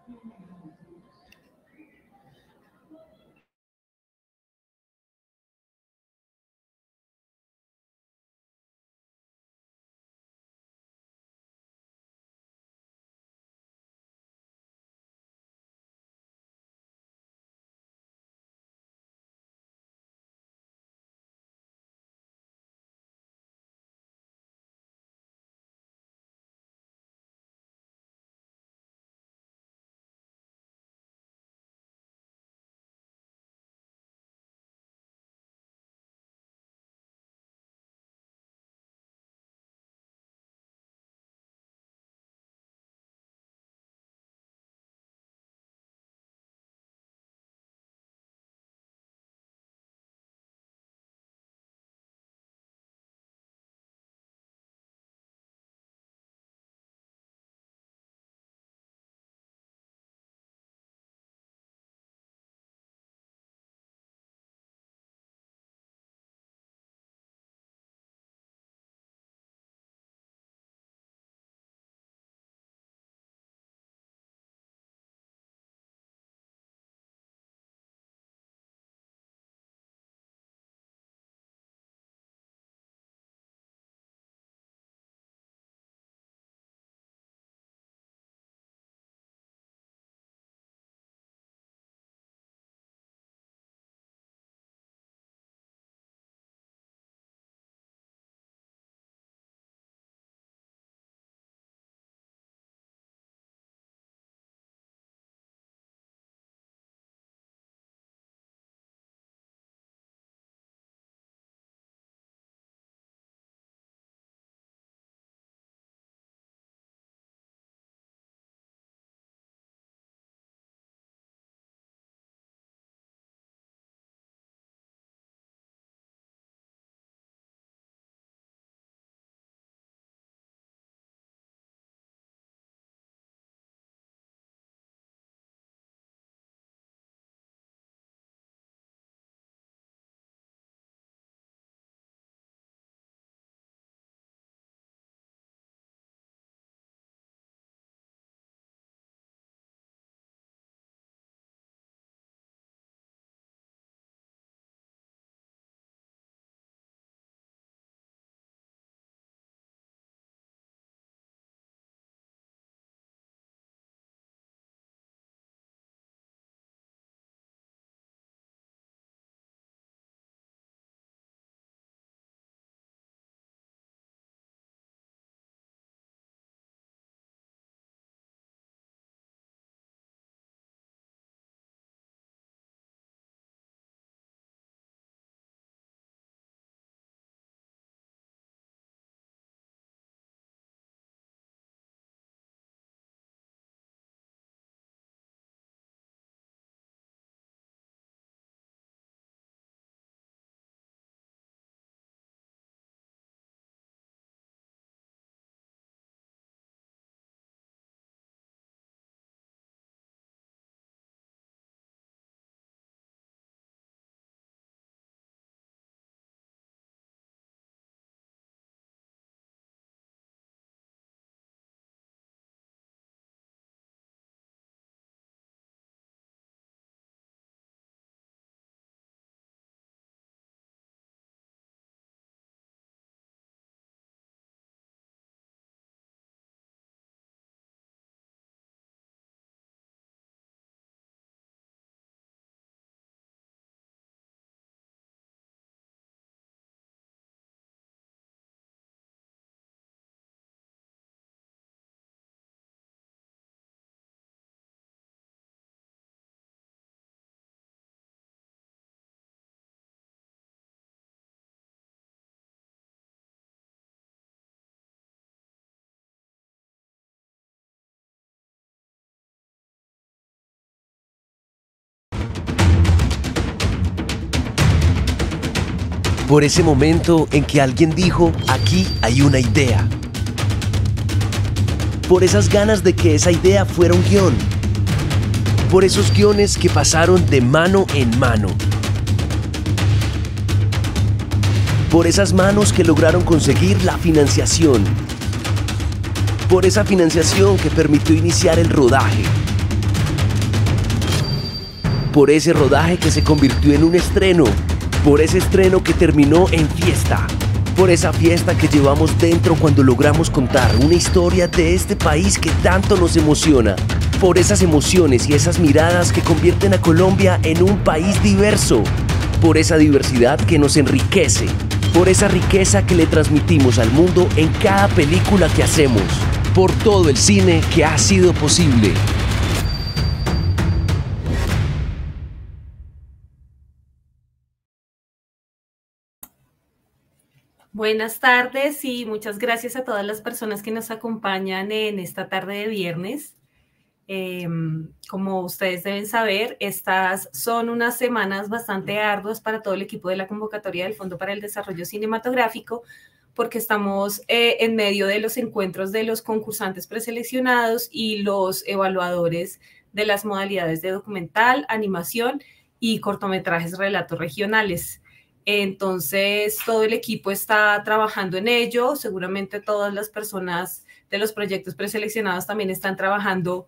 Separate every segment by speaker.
Speaker 1: Por ese momento en que alguien dijo, aquí hay una idea. Por esas ganas de que esa idea fuera un guión. Por esos guiones que pasaron de mano en mano. Por esas manos que lograron conseguir la financiación. Por esa financiación que permitió iniciar el rodaje. por ese rodaje que se convirtió en un estreno, por ese estreno que terminó en fiesta, por esa fiesta que llevamos dentro cuando logramos contar una historia de este país que tanto nos emociona, por esas emociones y esas miradas que convierten a Colombia en un país diverso, por esa diversidad que nos enriquece, por esa riqueza que le transmitimos al mundo en cada película que hacemos, por todo el cine que ha sido posible.
Speaker 2: Buenas tardes y muchas gracias a todas las personas que nos acompañan en esta tarde de viernes. Como ustedes deben saber, estas son unas semanas bastante arduas para todo el equipo de la convocatoria del Fondo para el Desarrollo Cinematográfico, porque estamos en medio de los encuentros de los concursantes preseleccionados y los evaluadores de las modalidades de documental, animación y cortometrajes relatos regionales. Entonces, todo el equipo está trabajando en ello. Seguramente todas las personas de los proyectos preseleccionados también están trabajando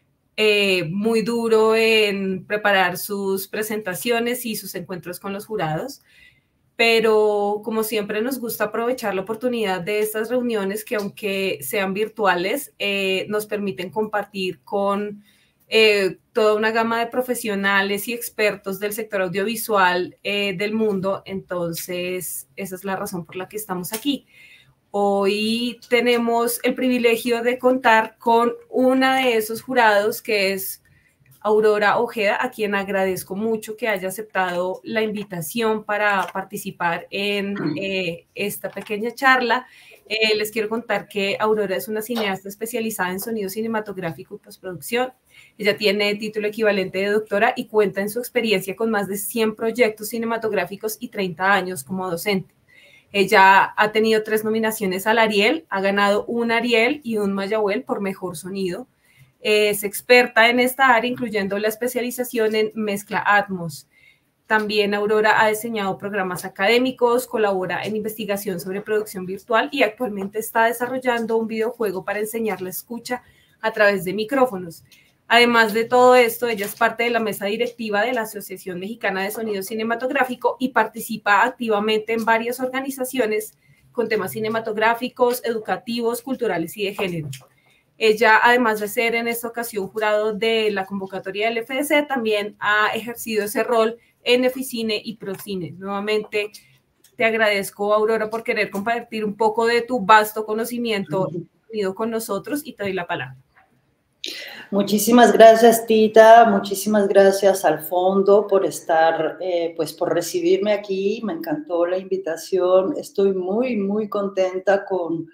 Speaker 2: muy duro en preparar sus presentaciones y sus encuentros con los jurados. Pero como siempre nos gusta aprovechar la oportunidad de estas reuniones que aunque sean virtuales, nos permiten compartir con toda una gama de profesionales y expertos del sector audiovisual del mundo. Entonces, esa es la razón por la que estamos aquí. Hoy tenemos el privilegio de contar con una de esos jurados, que es Aurora Ojeda, a quien agradezco mucho que haya aceptado la invitación para participar en esta pequeña charla. Les quiero contar que Aurora es una cineasta especializada en sonido cinematográfico y postproducción. Ella tiene título equivalente de doctora y cuenta en su experiencia con más de 100 proyectos cinematográficos y 30 años como docente. Ella ha tenido 3 nominaciones al Ariel, ha ganado un Ariel y un Mayagüel por mejor sonido. Es experta en esta área, incluyendo la especialización en mezcla Atmos. También Aurora ha diseñado programas académicos, colabora en investigación sobre producción virtual y actualmente está desarrollando un videojuego para enseñar la escucha a través de micrófonos. Además de todo esto, ella es parte de la mesa directiva de la Asociación Mexicana de Sonido Cinematográfico y participa activamente en varias organizaciones con temas cinematográficos, educativos, culturales y de género. Ella, además de ser en esta ocasión jurado de la convocatoria del FDC, también ha ejercido ese rol en Eficine y Procine. Nuevamente, te agradezco, Aurora, por querer compartir un poco de tu vasto conocimiento con nosotros y te doy la palabra.
Speaker 3: Muchísimas gracias, Tita. Muchísimas gracias al Fondo por estar, pues por recibirme aquí. Me encantó la invitación. Estoy muy, muy contenta con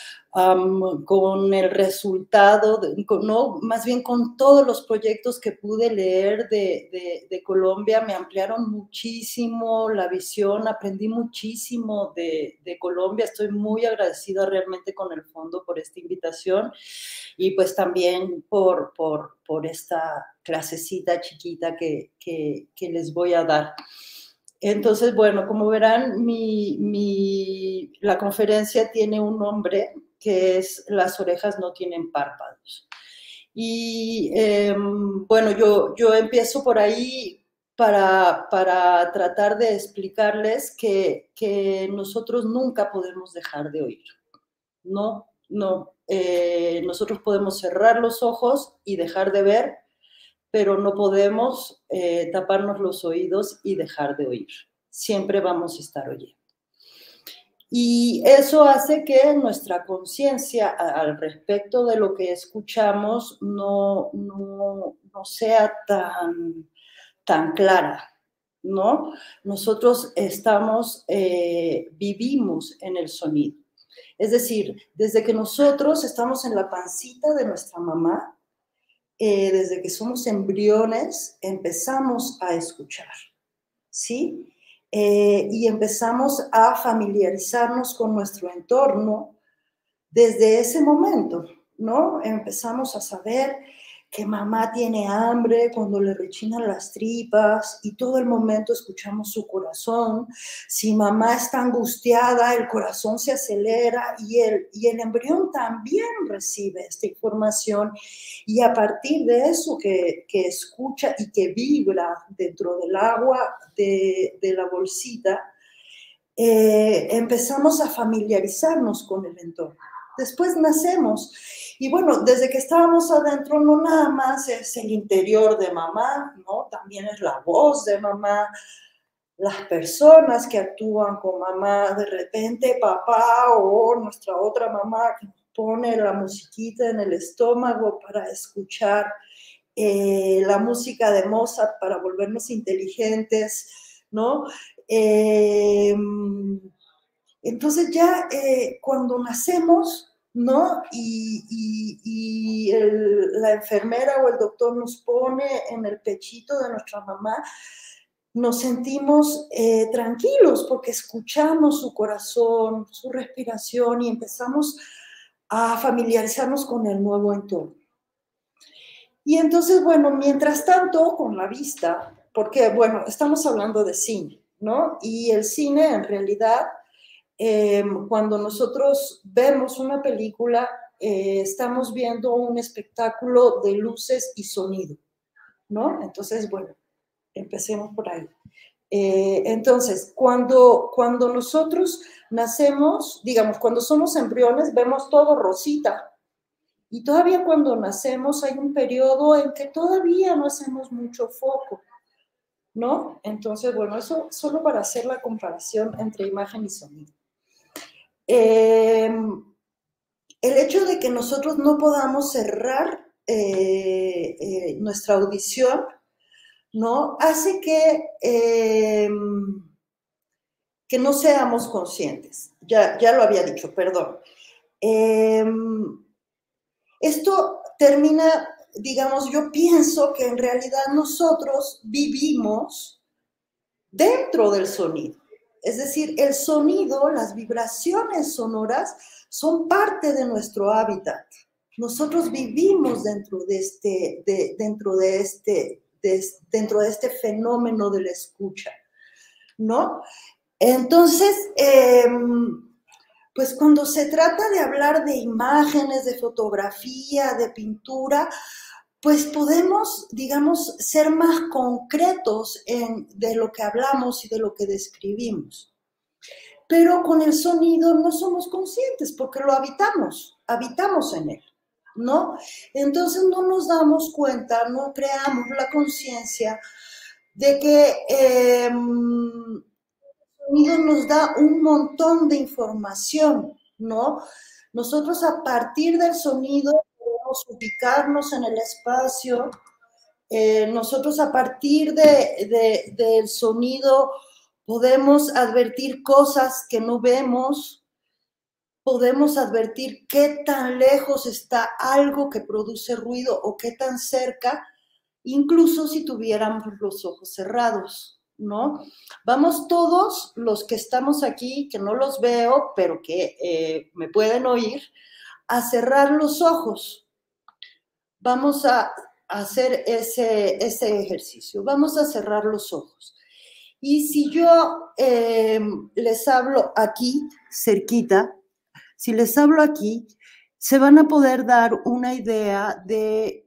Speaker 3: el resultado, no, más bien con todos los proyectos que pude leer de Colombia. Me ampliaron muchísimo la visión, aprendí muchísimo de Colombia. Estoy muy agradecida realmente con el Fondo por esta invitación y pues también por esta clasecita chiquita que les voy a dar. Entonces, bueno, como verán, la conferencia tiene un nombre que es Las orejas no tienen párpados. Y bueno, yo empiezo por ahí para tratar de explicarles que nosotros nunca podemos dejar de oír. No. Nosotros podemos cerrar los ojos y dejar de ver, pero no podemos taparnos los oídos y dejar de oír. Siempre vamos a estar oyendo. Y eso hace que nuestra conciencia al respecto de lo que escuchamos no sea tan clara, ¿no? Nosotros vivimos en el sonido. Es decir, desde que nosotros estamos en la pancita de nuestra mamá, desde que somos embriones, empezamos a escuchar, ¿sí? Y empezamos a familiarizarnos con nuestro entorno desde ese momento, ¿no? Empezamos a saber que mamá tiene hambre, cuando le rechinan las tripas y todo el momento escuchamos su corazón. Si mamá está angustiada, el corazón se acelera y el embrión también recibe esta información y a partir de eso que escucha y que vibra dentro del agua de la bolsita, empezamos a familiarizarnos con el entorno. Después nacemos y bueno, desde que estábamos adentro no nada más es el interior de mamá, ¿no? También es la voz de mamá, las personas que actúan con mamá, de repente papá o nuestra otra mamá que pone la musiquita en el estómago para escuchar la música de Mozart para volvernos inteligentes, ¿no? Entonces ya cuando nacemos, ¿no? Y la enfermera o el doctor nos pone en el pechito de nuestra mamá, nos sentimos tranquilos porque escuchamos su corazón, su respiración y empezamos a familiarizarnos con el nuevo entorno. Y entonces, bueno, mientras tanto, con la vista, porque, bueno, estamos hablando de cine, ¿no? Y el cine, en realidad, cuando nosotros vemos una película, estamos viendo un espectáculo de luces y sonido, ¿no? Entonces, bueno, empecemos por ahí. Entonces, cuando nosotros nacemos, digamos, cuando somos embriones, vemos todo rosita. Y todavía cuando nacemos hay un periodo en que todavía no hacemos mucho foco, ¿no? Entonces, bueno, eso solo para hacer la comparación entre imagen y sonido. El hecho de que nosotros no podamos cerrar nuestra audición, ¿no? Hace que no seamos conscientes. Ya lo había dicho, perdón. Esto termina, digamos, yo pienso que en realidad nosotros vivimos dentro del sonido. Es decir, el sonido, las vibraciones sonoras son parte de nuestro hábitat. Nosotros vivimos dentro de este fenómeno de la escucha, ¿no? Entonces, pues cuando se trata de hablar de imágenes, de fotografía, de pintura, pues podemos, digamos, ser más concretos de lo que hablamos y de lo que describimos. Pero con el sonido no somos conscientes porque lo habitamos en él, ¿no? Entonces no nos damos cuenta, no creamos la conciencia de que el sonido nos da un montón de información, ¿no? Nosotros a partir del sonido podemos ubicarnos en el espacio, nosotros a partir del sonido podemos advertir cosas que no vemos, podemos advertir qué tan lejos está algo que produce ruido o qué tan cerca, incluso si tuviéramos los ojos cerrados, ¿no? Vamos todos los que estamos aquí, que no los veo, pero que me pueden oír, a cerrar los ojos. Vamos a hacer ese ejercicio. Vamos a cerrar los ojos. Y si yo les hablo aquí, cerquita, si les hablo aquí, se van a poder dar una idea de,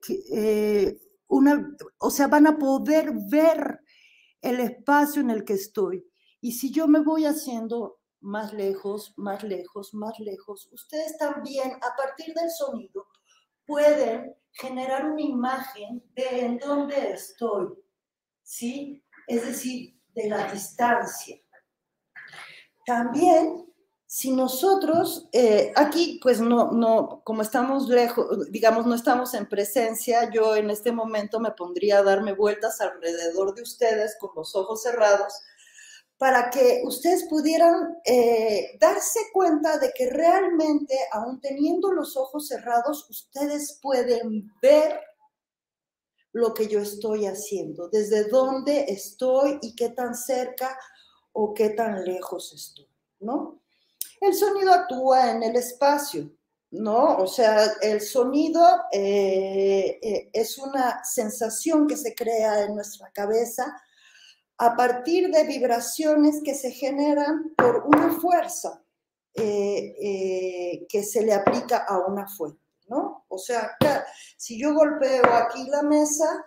Speaker 3: o sea, van a poder ver el espacio en el que estoy. Y si yo me voy haciendo más lejos, más lejos, más lejos, ustedes también, a partir del sonido, pueden generar una imagen de en dónde estoy, ¿sí? Es decir, de la distancia. También, si nosotros, aquí pues no, como estamos lejos, digamos, no estamos en presencia, yo en este momento me pondría a darme vueltas alrededor de ustedes con los ojos cerrados para que ustedes pudieran darse cuenta de que realmente, aun teniendo los ojos cerrados, ustedes pueden ver lo que yo estoy haciendo, desde dónde estoy y qué tan cerca o qué tan lejos estoy, ¿no? El sonido actúa en el espacio, ¿no? O sea, el sonido es una sensación que se crea en nuestra cabeza a partir de vibraciones que se generan por una fuerza que se le aplica a una fuente, ¿no? O sea, si yo golpeo aquí la mesa,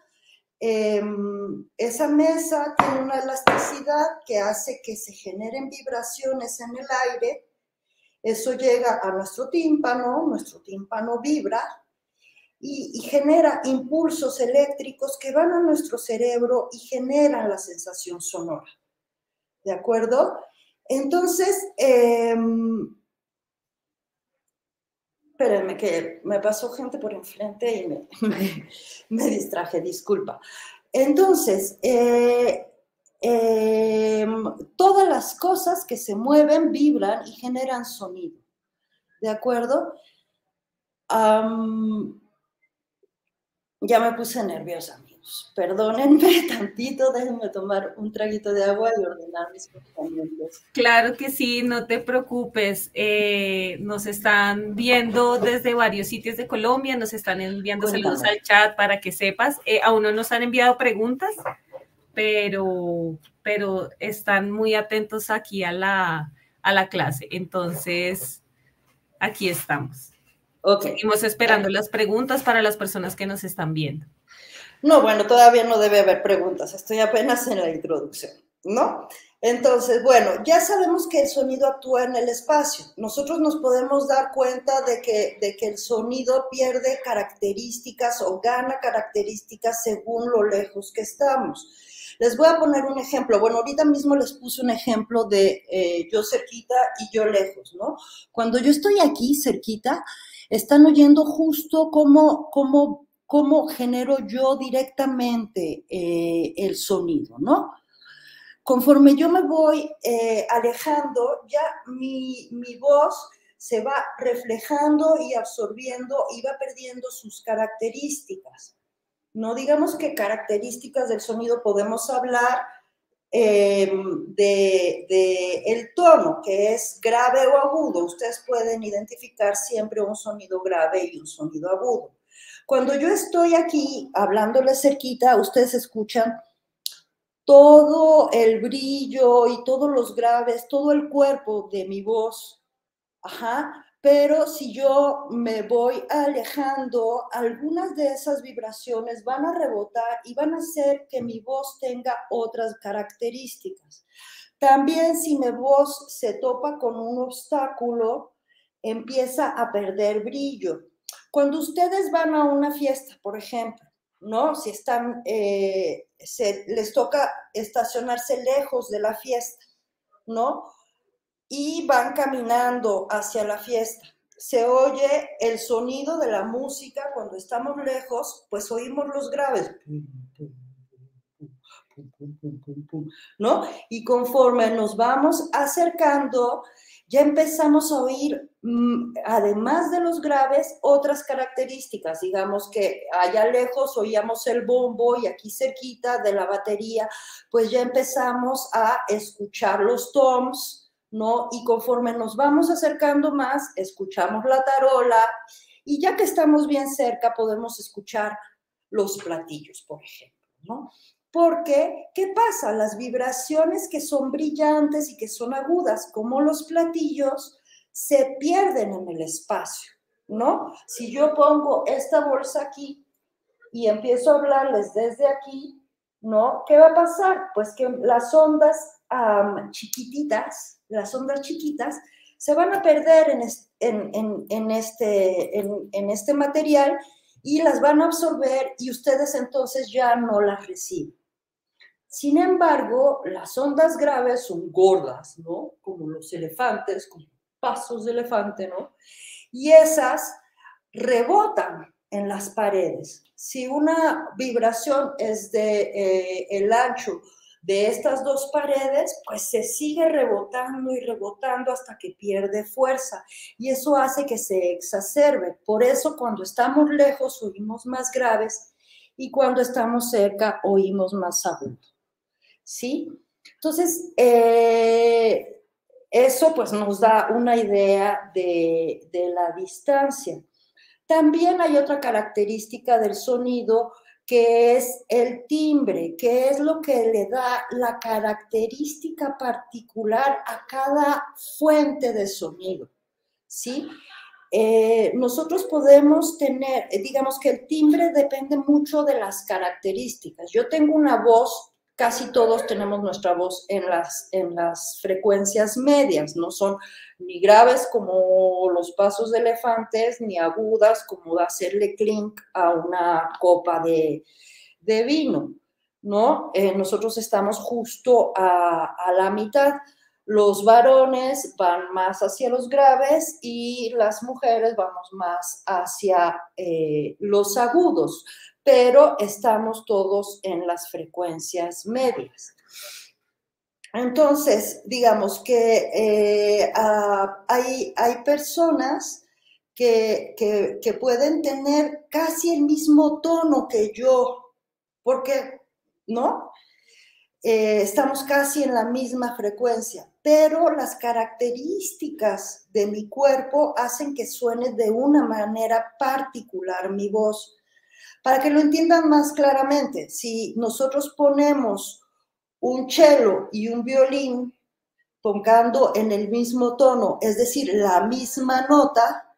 Speaker 3: esa mesa tiene una elasticidad que hace que se generen vibraciones en el aire. Eso llega a nuestro tímpano vibra y genera impulsos eléctricos que van a nuestro cerebro y generan la sensación sonora. ¿De acuerdo? Entonces, espérenme que me pasó gente por enfrente y me distraje, disculpa. Entonces, todas las cosas que se mueven vibran y generan sonido. ¿De acuerdo? Ya me puse nerviosa, amigos. Perdónenme tantito, déjenme tomar un traguito de agua y ordenar mis pensamientos.
Speaker 2: Claro que sí, no te preocupes. Nos están viendo desde varios sitios de Colombia, nos están enviando saludos al chat para que sepas. Aún no nos han enviado preguntas, pero están muy atentos aquí a la clase. Entonces, aquí estamos.
Speaker 3: Okay.
Speaker 2: Seguimos esperando las preguntas para las personas que nos están viendo.
Speaker 3: No, bueno, todavía no debe haber preguntas. Estoy apenas en la introducción, ¿no? Entonces, bueno, ya sabemos que el sonido actúa en el espacio. Nosotros nos podemos dar cuenta de que el sonido pierde características o gana características según lo lejos que estamos. Les voy a poner un ejemplo. Bueno, ahorita mismo les puse un ejemplo de yo cerquita y yo lejos, ¿no? Cuando yo estoy aquí cerquita, están oyendo justo cómo genero yo directamente el sonido, ¿no? Conforme yo me voy alejando, ya mi voz se va reflejando y absorbiendo y va perdiendo sus características. No digamos que características del sonido podemos hablar de el tono, que es grave o agudo. Ustedes pueden identificar siempre un sonido grave y un sonido agudo. Cuando yo estoy aquí hablándoles cerquita, ustedes escuchan todo el brillo y todos los graves, todo el cuerpo de mi voz. Ajá. Pero si yo me voy alejando, algunas de esas vibraciones van a rebotar y van a hacer que mi voz tenga otras características. También si mi voz se topa con un obstáculo, empieza a perder brillo. Cuando ustedes van a una fiesta, por ejemplo, ¿no? Si están, les toca estacionarse lejos de la fiesta, ¿no? Y van caminando hacia la fiesta. Se oye el sonido de la música cuando estamos lejos, pues oímos los graves, ¿no? Y conforme nos vamos acercando, ya empezamos a oír, además de los graves, otras características. Digamos que allá lejos oíamos el bombo y aquí cerquita de la batería, pues ya empezamos a escuchar los toms, ¿no? Y conforme nos vamos acercando más, escuchamos la tarola y ya que estamos bien cerca podemos escuchar los platillos, por ejemplo, ¿no? Porque, ¿qué pasa? Las vibraciones que son brillantes y que son agudas, como los platillos, se pierden en el espacio, ¿no? Si yo pongo esta bolsa aquí y empiezo a hablarles desde aquí, ¿no? ¿Qué va a pasar? Pues que las ondas chiquititas, se van a perder en este material y las van a absorber y ustedes entonces ya no las reciben. Sin embargo, las ondas graves son gordas, ¿no? Como los elefantes, como pasos de elefante, ¿no? Y esas rebotan en las paredes. Si una vibración es de el ancho de estas dos paredes, pues se sigue rebotando y rebotando hasta que pierde fuerza y eso hace que se exacerbe. Por eso cuando estamos lejos oímos más graves y cuando estamos cerca oímos más agudo, ¿sí? Entonces, Eso pues nos da una idea de la distancia. También hay otra característica del sonido que es el timbre, que es lo que le da la característica particular a cada fuente de sonido, ¿sí? Nosotros podemos tener, digamos que el timbre depende mucho de las características. Yo tengo una voz, casi todos tenemos nuestra voz en las frecuencias medias, no son ni graves como los pasos de elefantes, ni agudas como hacerle clink a una copa de vino, ¿no? Nosotros estamos justo a la mitad. Los varones van más hacia los graves y las mujeres vamos más hacia los agudos, pero estamos todos en las frecuencias medias. Entonces, digamos que hay personas que pueden tener casi el mismo tono que yo, porque, ¿no? Estamos casi en la misma frecuencia, pero las características de mi cuerpo hacen que suene de una manera particular mi voz. Para que lo entiendan más claramente, si nosotros ponemos un cello y un violín tocando en el mismo tono, es decir, la misma nota,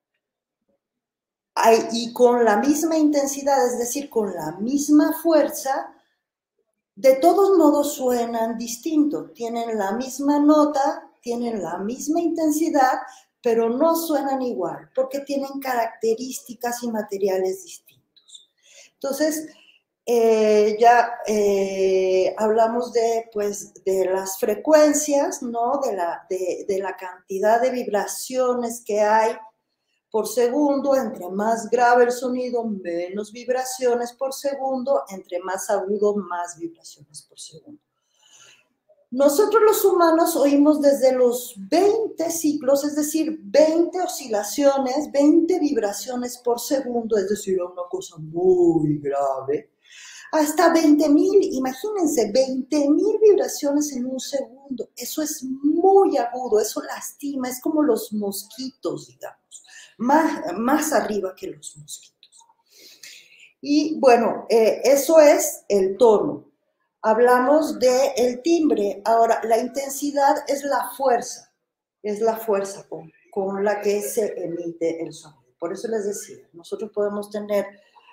Speaker 3: y con la misma intensidad, es decir, con la misma fuerza, de todos modos suenan distinto, tienen la misma nota, tienen la misma intensidad, pero no suenan igual, porque tienen características y materiales distintos. Entonces, ya hablamos pues, de las frecuencias, ¿no? De la cantidad de vibraciones que hay por segundo. Entre más grave el sonido, menos vibraciones por segundo. Entre más agudo, más vibraciones por segundo. Nosotros los humanos oímos desde los 20 ciclos, es decir, 20 oscilaciones, 20 vibraciones por segundo, es decir, una cosa muy grave, hasta 20.000, imagínense, 20.000 vibraciones en un segundo. Eso es muy agudo, eso lastima, es como los mosquitos, digamos, más arriba que los mosquitos. Y bueno, eso es el tono. Hablamos del timbre. Ahora, la intensidad es la fuerza con la que se emite el sonido. Por eso les decía, nosotros podemos tener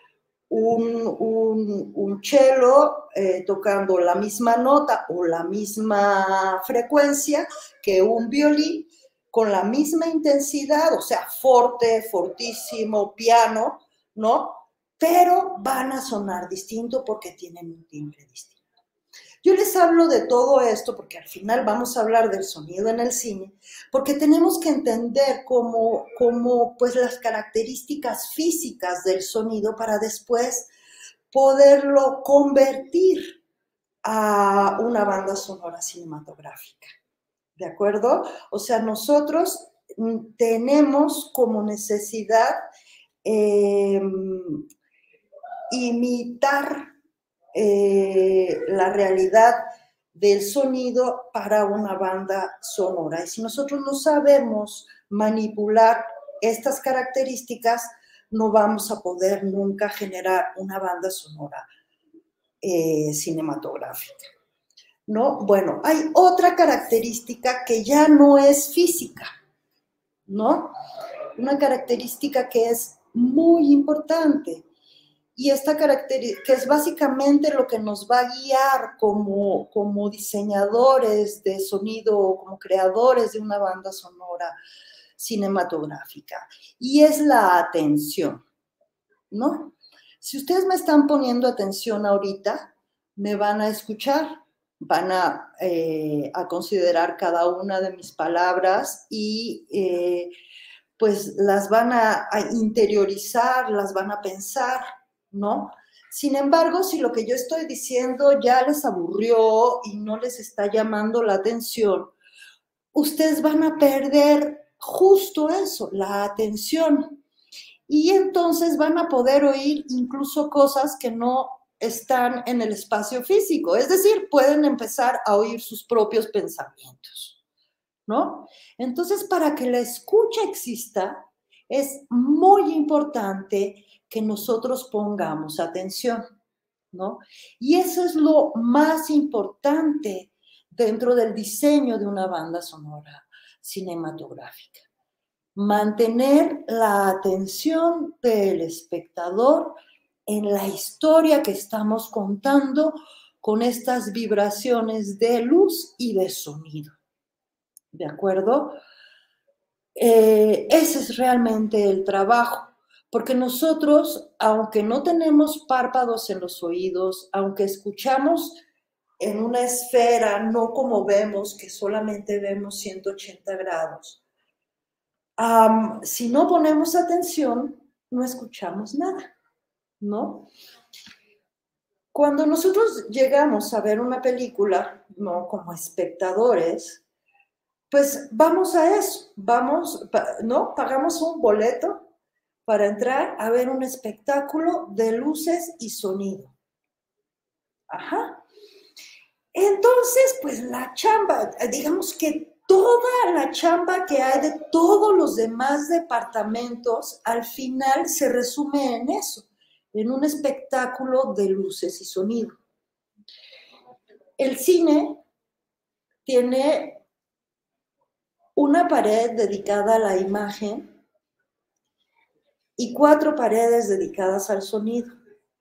Speaker 3: un cello tocando la misma nota o la misma frecuencia que un violín con la misma intensidad, o sea, forte, fortísimo, piano, ¿no? Pero van a sonar distinto porque tienen un timbre distinto. Yo les hablo de todo esto porque al final vamos a hablar del sonido en el cine, porque tenemos que entender cómo pues las características físicas del sonido para después poderlo convertir a una banda sonora cinematográfica. ¿De acuerdo? O sea, nosotros tenemos como necesidad imitar la realidad del sonido para una banda sonora. Y si nosotros no sabemos manipular estas características, no vamos a poder nunca generar una banda sonora cinematográfica, ¿no? Bueno, hay otra característica que ya no es física, ¿no? Una característica que es muy importante. Y esta característica, que es básicamente lo que nos va a guiar como diseñadores de sonido, como creadores de una banda sonora cinematográfica, y es la atención, ¿no? Si ustedes me están poniendo atención ahorita, me van a escuchar, van a considerar cada una de mis palabras y pues las van a interiorizar, las van a pensar, ¿no? Sin embargo, si lo que yo estoy diciendo ya les aburrió y no les está llamando la atención, ustedes van a perder justo eso, la atención. Y entonces van a poder oír incluso cosas que no están en el espacio físico. Es decir, pueden empezar a oír sus propios pensamientos, ¿no? Entonces, para que la escucha exista, es muy importante que nosotros pongamos atención, ¿no? Y eso es lo más importante dentro del diseño de una banda sonora cinematográfica. Mantener la atención del espectador en la historia que estamos contando con estas vibraciones de luz y de sonido. ¿De acuerdo? Ese es realmente el trabajo, porque nosotros, aunque no tenemos párpados en los oídos, aunque escuchamos en una esfera, no como vemos, que solamente vemos 180 grados, si no ponemos atención, no escuchamos nada, ¿no? Cuando nosotros llegamos a ver una película, ¿no? Como espectadores, pues vamos a eso, ¿no? Pagamos un boleto para entrar a ver un espectáculo de luces y sonido. Ajá. Entonces, pues la chamba, digamos que toda la chamba que hay de todos los demás departamentos, al final se resume en eso, en un espectáculo de luces y sonido. El cine tiene una pared dedicada a la imagen y 4 paredes dedicadas al sonido.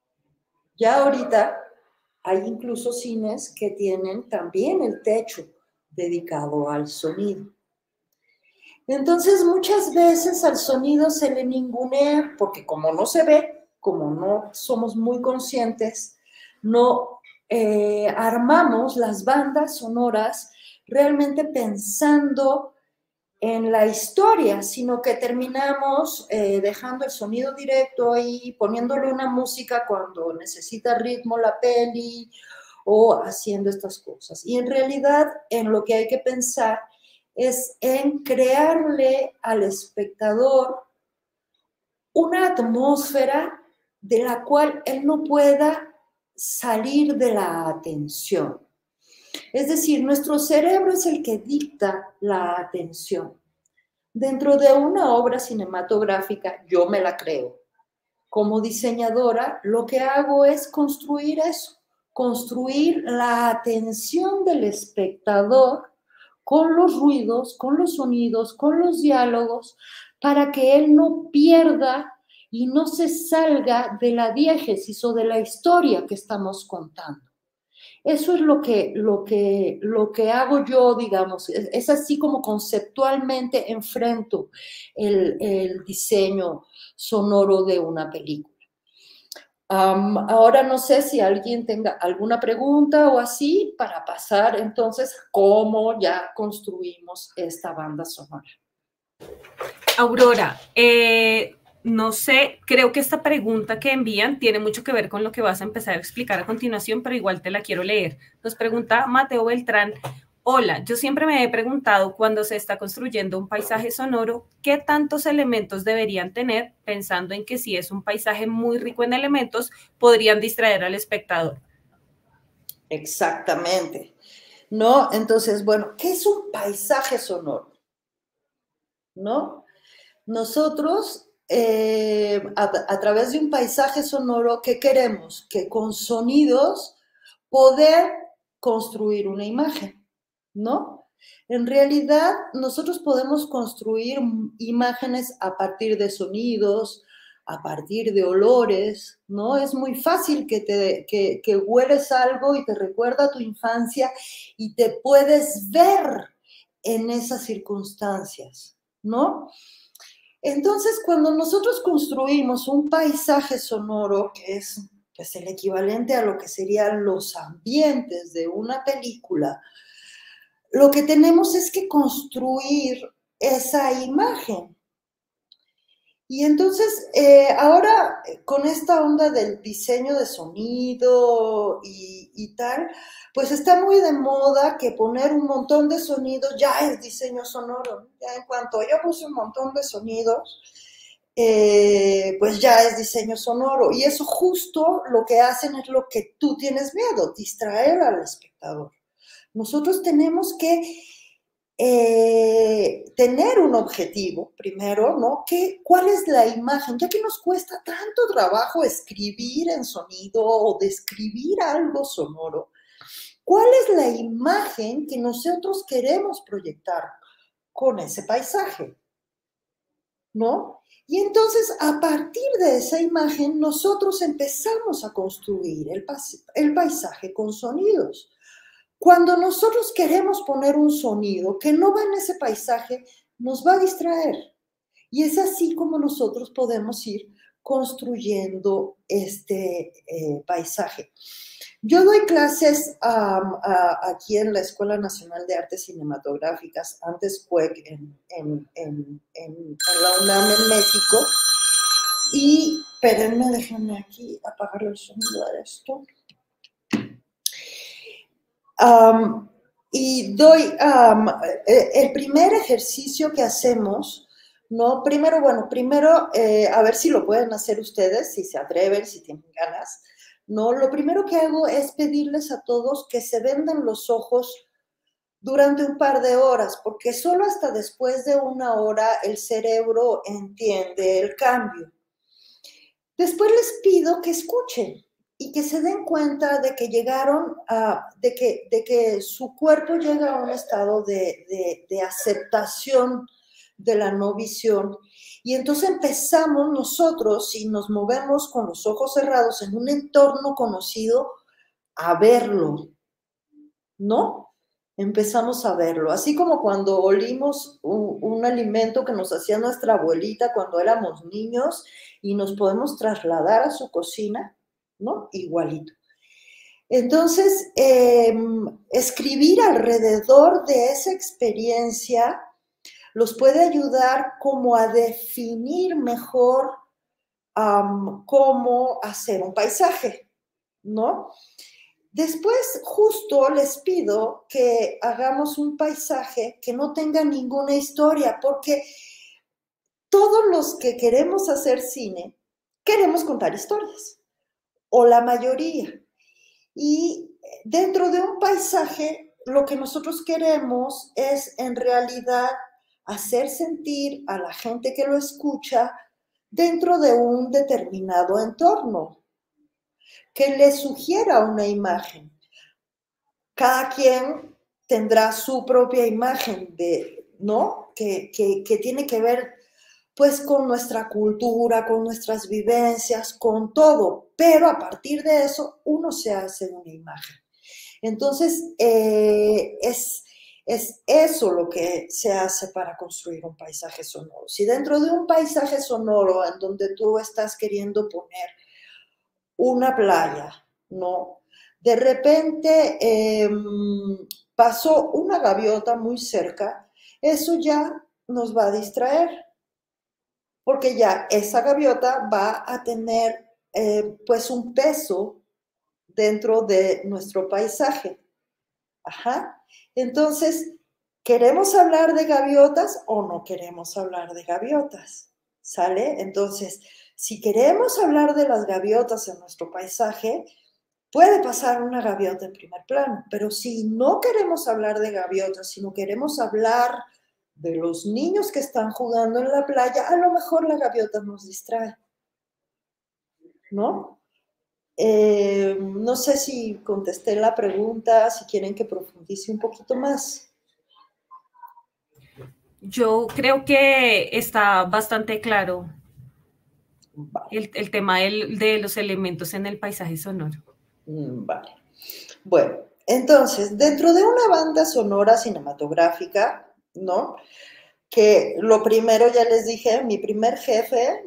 Speaker 3: Ya ahorita hay incluso cines que tienen también el techo dedicado al sonido. Entonces, muchas veces al sonido se le ningunea, porque como no se ve, como no somos muy conscientes, no armamos las bandas sonoras realmente pensando en la historia, sino que terminamos dejando el sonido directo ahí, poniéndole una música cuando necesita ritmo la peli o haciendo estas cosas. Y en realidad, en lo que hay que pensar es en crearle al espectador una atmósfera de la cual él no pueda salir de la atención. Es decir, nuestro cerebro es el que dicta la atención. Dentro de una obra cinematográfica, yo me la creo. Como diseñadora, lo que hago es construir eso, construir la atención del espectador con los ruidos, con los sonidos, con los diálogos, para que él no pierda y no se salga de la diégesis o de la historia que estamos contando. Eso es lo que hago yo, digamos, es así como conceptualmente enfrento el diseño sonoro de una película. Ahora no sé si alguien tenga alguna pregunta o así para pasar entonces cómo ya construimos esta banda sonora.
Speaker 2: Aurora, no sé, creo que esta pregunta que envían tiene mucho que ver con lo que vas a empezar a explicar a continuación, pero igual te la quiero leer. Nos pregunta Mateo Beltrán: hola, yo siempre me he preguntado cuando se está construyendo un paisaje sonoro, ¿qué tantos elementos deberían tener? Pensando en que si es un paisaje muy rico en elementos, podrían distraer al espectador.
Speaker 3: Exactamente, ¿no? Entonces, bueno, ¿qué es un paisaje sonoro? ¿No? Nosotros, a través de un paisaje sonoro, ¿qué queremos? Que con sonidos poder construir una imagen, ¿no? En realidad, nosotros podemos construir imágenes a partir de sonidos, a partir de olores, ¿no? Es muy fácil que hueles algo y te recuerda a tu infancia y te puedes ver en esas circunstancias, ¿no? Entonces, cuando nosotros construimos un paisaje sonoro, que es pues, el equivalente a lo que serían los ambientes de una película, lo que tenemos es que construir esa imagen. Y entonces, ahora con esta onda del diseño de sonido y tal, pues está muy de moda que poner un montón de sonidos ya es diseño sonoro. Ya en cuanto yo puse un montón de sonidos, pues ya es diseño sonoro. Y eso justo lo que hacen es lo que tú tienes miedo, distraer al espectador. Nosotros tenemos que tener un objetivo primero, ¿no? ¿Cuál es la imagen? Ya que nos cuesta tanto trabajo escribir en sonido o describir algo sonoro, ¿cuál es la imagen que nosotros queremos proyectar con ese paisaje? ¿No? Y entonces, a partir de esa imagen, nosotros empezamos a construir el paisaje con sonidos. Cuando nosotros queremos poner un sonido que no va en ese paisaje, nos va a distraer. Y es así como nosotros podemos ir construyendo este paisaje. Yo doy clases aquí en la Escuela Nacional de Artes Cinematográficas, antes CUEC, en la UNAM en México. Y, espérenme, déjenme aquí apagar el sonido de esto. Y doy el primer ejercicio que hacemos, ¿no? Primero, a ver si lo pueden hacer ustedes, si se atreven, si tienen ganas, ¿no? Lo primero que hago es pedirles a todos que se vendan los ojos durante un par de horas, porque solo hasta después de una hora el cerebro entiende el cambio. Después les pido que escuchen y que se den cuenta de que llegaron de que su cuerpo llega a un estado de aceptación de la no visión. Y entonces empezamos nosotros, y nos movemos con los ojos cerrados en un entorno conocido, a verlo, ¿no? Empezamos a verlo. Así como cuando olimos un alimento que nos hacía nuestra abuelita cuando éramos niños y nos podemos trasladar a su cocina, ¿no? Igualito. Entonces, escribir alrededor de esa experiencia los puede ayudar como a definir mejor cómo hacer un paisaje, ¿no? Después, justo les pido que hagamos un paisaje que no tenga ninguna historia, porque todos los que queremos hacer cine queremos contar historias, o la mayoría. Y dentro de un paisaje, lo que nosotros queremos es, en realidad, hacer sentir a la gente que lo escucha dentro de un determinado entorno, que le sugiera una imagen. Cada quien tendrá su propia imagen, ¿no? Que tiene que ver, pues, con nuestra cultura, con nuestras vivencias, con todo. Pero a partir de eso, uno se hace una imagen. Entonces, es eso lo que se hace para construir un paisaje sonoro. Si dentro de un paisaje sonoro en donde tú estás queriendo poner una playa, ¿no? De repente pasó una gaviota muy cerca, eso ya nos va a distraer, porque ya esa gaviota va a tener pues un peso dentro de nuestro paisaje. Ajá. Entonces, ¿queremos hablar de gaviotas o no queremos hablar de gaviotas? ¿Sale? Entonces, si queremos hablar de las gaviotas en nuestro paisaje, puede pasar una gaviota en primer plano, pero si no queremos hablar de gaviotas, sino queremos hablar de los niños que están jugando en la playa, a lo mejor la gaviota nos distrae, ¿no? No sé si contesté la pregunta, si quieren que profundice un poquito más.
Speaker 2: Yo creo que está bastante claro el tema de los elementos en el paisaje sonoro.
Speaker 3: Vale. Bueno, entonces, dentro de una banda sonora cinematográfica, ¿no? Que lo primero, ya les dije, mi primer jefe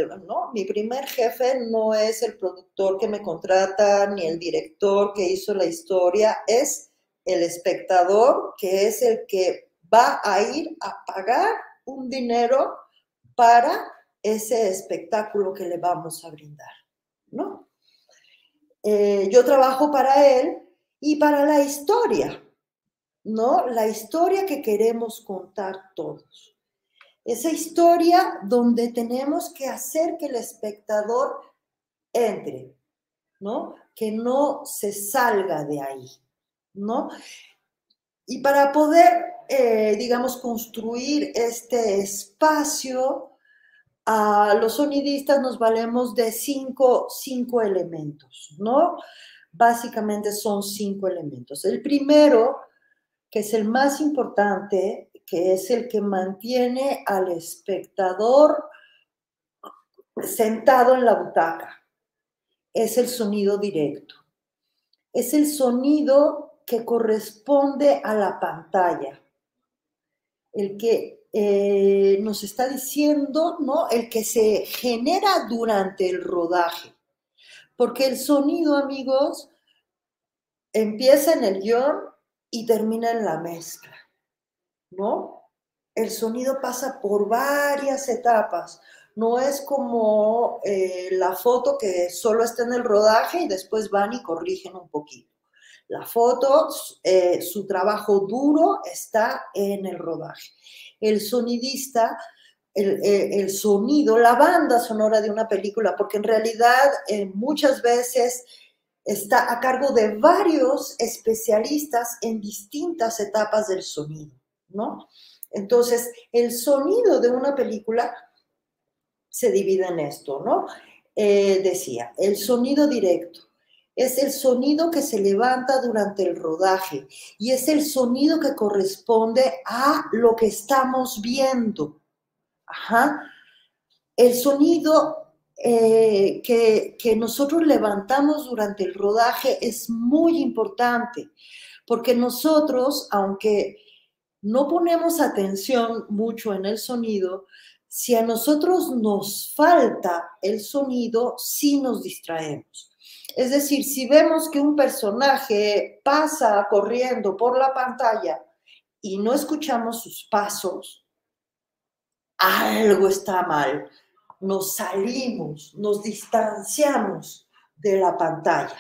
Speaker 3: no es el productor que me contrata, ni el director que hizo la historia, es el espectador, que es el que va a ir a pagar un dinero para ese espectáculo que le vamos a brindar, ¿no? Yo trabajo para él y para la historia, ¿no? La historia que queremos contar todos. Esa historia donde tenemos que hacer que el espectador entre, ¿no? Que no se salga de ahí, ¿no? Y para poder, digamos, construir este espacio, a los sonidistas nos valemos de cinco elementos, ¿no? Básicamente son 5 elementos. El primero, que es el más importante, que es el que mantiene al espectador sentado en la butaca, es el sonido directo. Es el sonido que corresponde a la pantalla, el que nos está diciendo, ¿no? El que se genera durante el rodaje. Porque el sonido, amigos, empieza en el guión y termina en la mezcla, ¿no? El sonido pasa por varias etapas. No es como la foto que solo está en el rodaje y después van y corrigen un poquito. La foto, su trabajo duro está en el rodaje. El sonidista, el sonido, la banda sonora de una película, porque en realidad muchas veces está a cargo de varios especialistas en distintas etapas del sonido, ¿no? Entonces, el sonido de una película se divide en esto, ¿no? Decía, el sonido directo es el sonido que se levanta durante el rodaje y es el sonido que corresponde a lo que estamos viendo. Ajá. El sonido que nosotros levantamos durante el rodaje es muy importante, porque nosotros, aunque no ponemos atención mucho en el sonido, si a nosotros nos falta el sonido, sí nos distraemos. Es decir, si vemos que un personaje pasa corriendo por la pantalla y no escuchamos sus pasos, algo está mal. Nos salimos, nos distanciamos de la pantalla.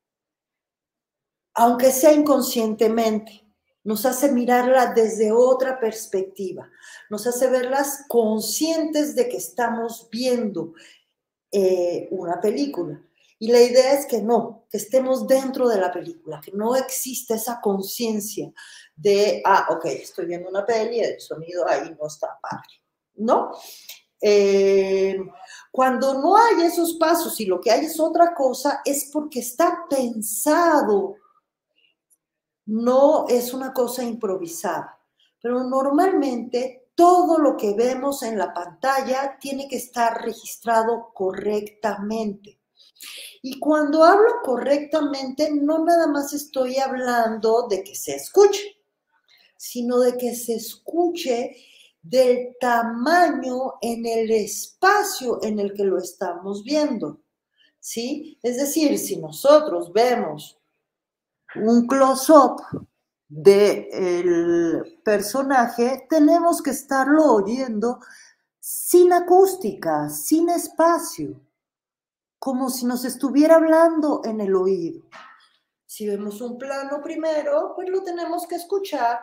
Speaker 3: Aunque sea inconscientemente, nos hace mirarla desde otra perspectiva, nos hace verlas conscientes de que estamos viendo una película. Y la idea es que no, que estemos dentro de la película, que no exista esa conciencia de, ok, estoy viendo una peli, el sonido ahí no está padre, ¿no? Cuando no hay esos pasos y lo que hay es otra cosa, es porque está pensado, no es una cosa improvisada. Pero normalmente todo lo que vemos en la pantalla tiene que estar registrado correctamente. Y cuando hablo correctamente, no nada más estoy hablando de que se escuche, sino de que se escuche del tamaño en el espacio en el que lo estamos viendo, ¿sí? Es decir, si nosotros vemos un close-up del personaje, tenemos que estarlo oyendo sin acústica, sin espacio, como si nos estuviera hablando en el oído. Si vemos un plano primero, pues lo tenemos que escuchar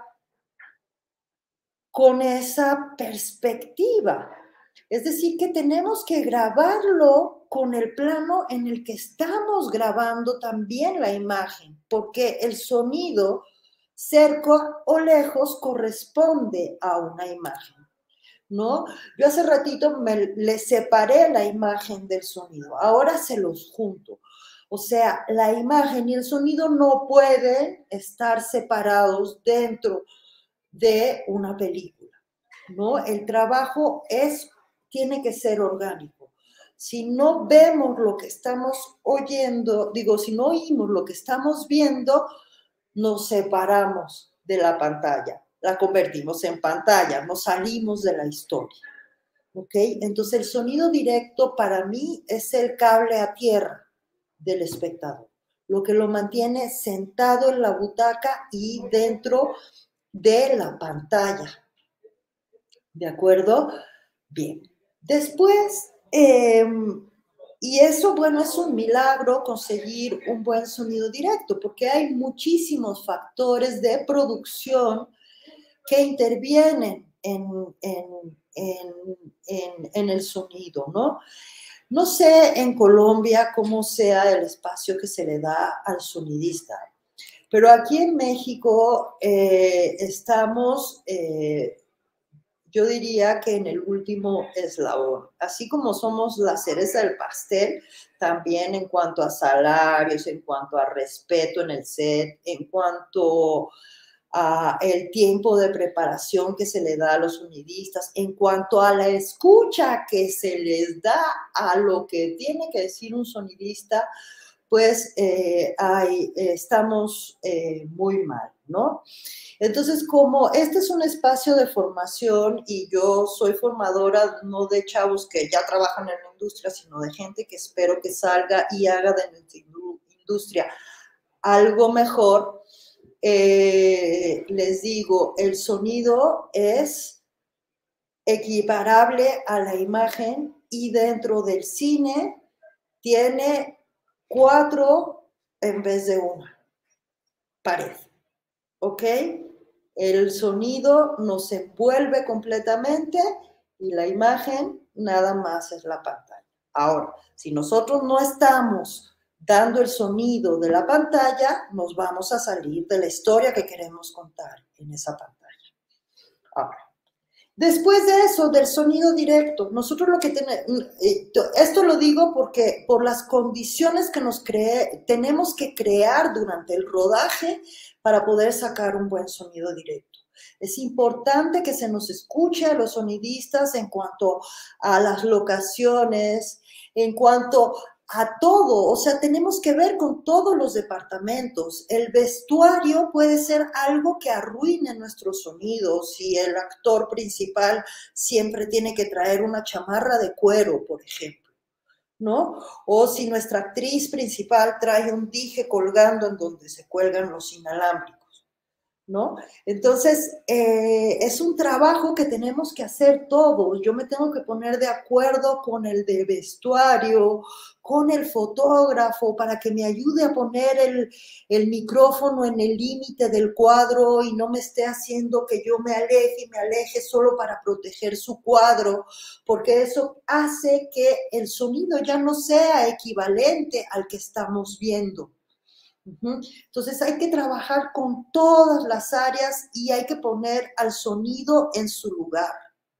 Speaker 3: con esa perspectiva. Es decir, que tenemos que grabarlo con el plano en el que estamos grabando también la imagen, porque el sonido cerca o lejos corresponde a una imagen, ¿no? Yo hace ratito le separé la imagen del sonido, ahora se los junto. O sea, la imagen y el sonido no pueden estar separados dentro de una película, ¿no? El trabajo tiene que ser orgánico. Si no vemos lo que estamos oyendo, si no oímos lo que estamos viendo, nos separamos de la pantalla, la convertimos en pantalla, nos salimos de la historia, ¿ok? Entonces el sonido directo para mí es el cable a tierra del espectador, lo que lo mantiene sentado en la butaca y dentro de la pantalla. ¿De acuerdo? Bien. Después, y eso, bueno, es un milagro conseguir un buen sonido directo, porque hay muchísimos factores de producción que intervienen en el sonido, ¿no? No sé en Colombia cómo sea el espacio que se le da al sonidista, Pero aquí en México estamos, yo diría que en el último eslabón. Así como somos la cereza del pastel, también en cuanto a salarios, en cuanto a respeto en el set, en cuanto a el tiempo de preparación que se le da a los sonidistas, en cuanto a la escucha que se les da a lo que tiene que decir un sonidista, pues estamos muy mal, ¿no? Entonces, como este es un espacio de formación y yo soy formadora no de chavos que ya trabajan en la industria, sino de gente que espero que salga y haga de nuestra industria algo mejor, les digo, el sonido es equiparable a la imagen y dentro del cine tiene 4 en vez de 1 pared, ¿ok? El sonido nos envuelve completamente y la imagen nada más es la pantalla. Ahora, si nosotros no estamos dando el sonido de la pantalla, nos vamos a salir de la historia que queremos contar en esa pantalla. Ahora, después de eso, del sonido directo, nosotros lo que tenemos, esto lo digo porque por las condiciones que tenemos que crear durante el rodaje para poder sacar un buen sonido directo. Es importante que se nos escuche a los sonidistas en cuanto a las locaciones, en cuanto a todo, o sea, tenemos que ver con todos los departamentos. El vestuario puede ser algo que arruine nuestro sonido si el actor principal siempre tiene que traer una chamarra de cuero, por ejemplo, ¿no? O si nuestra actriz principal trae un dije colgando en donde se cuelgan los inalámbricos, ¿no? Entonces, es un trabajo que tenemos que hacer todos. Yo me tengo que poner de acuerdo con el de vestuario, con el fotógrafo, para que me ayude a poner el micrófono en el límite del cuadro y no me esté haciendo que yo me aleje solo para proteger su cuadro, porque eso hace que el sonido ya no sea equivalente al que estamos viendo. Entonces hay que trabajar con todas las áreas y hay que poner al sonido en su lugar.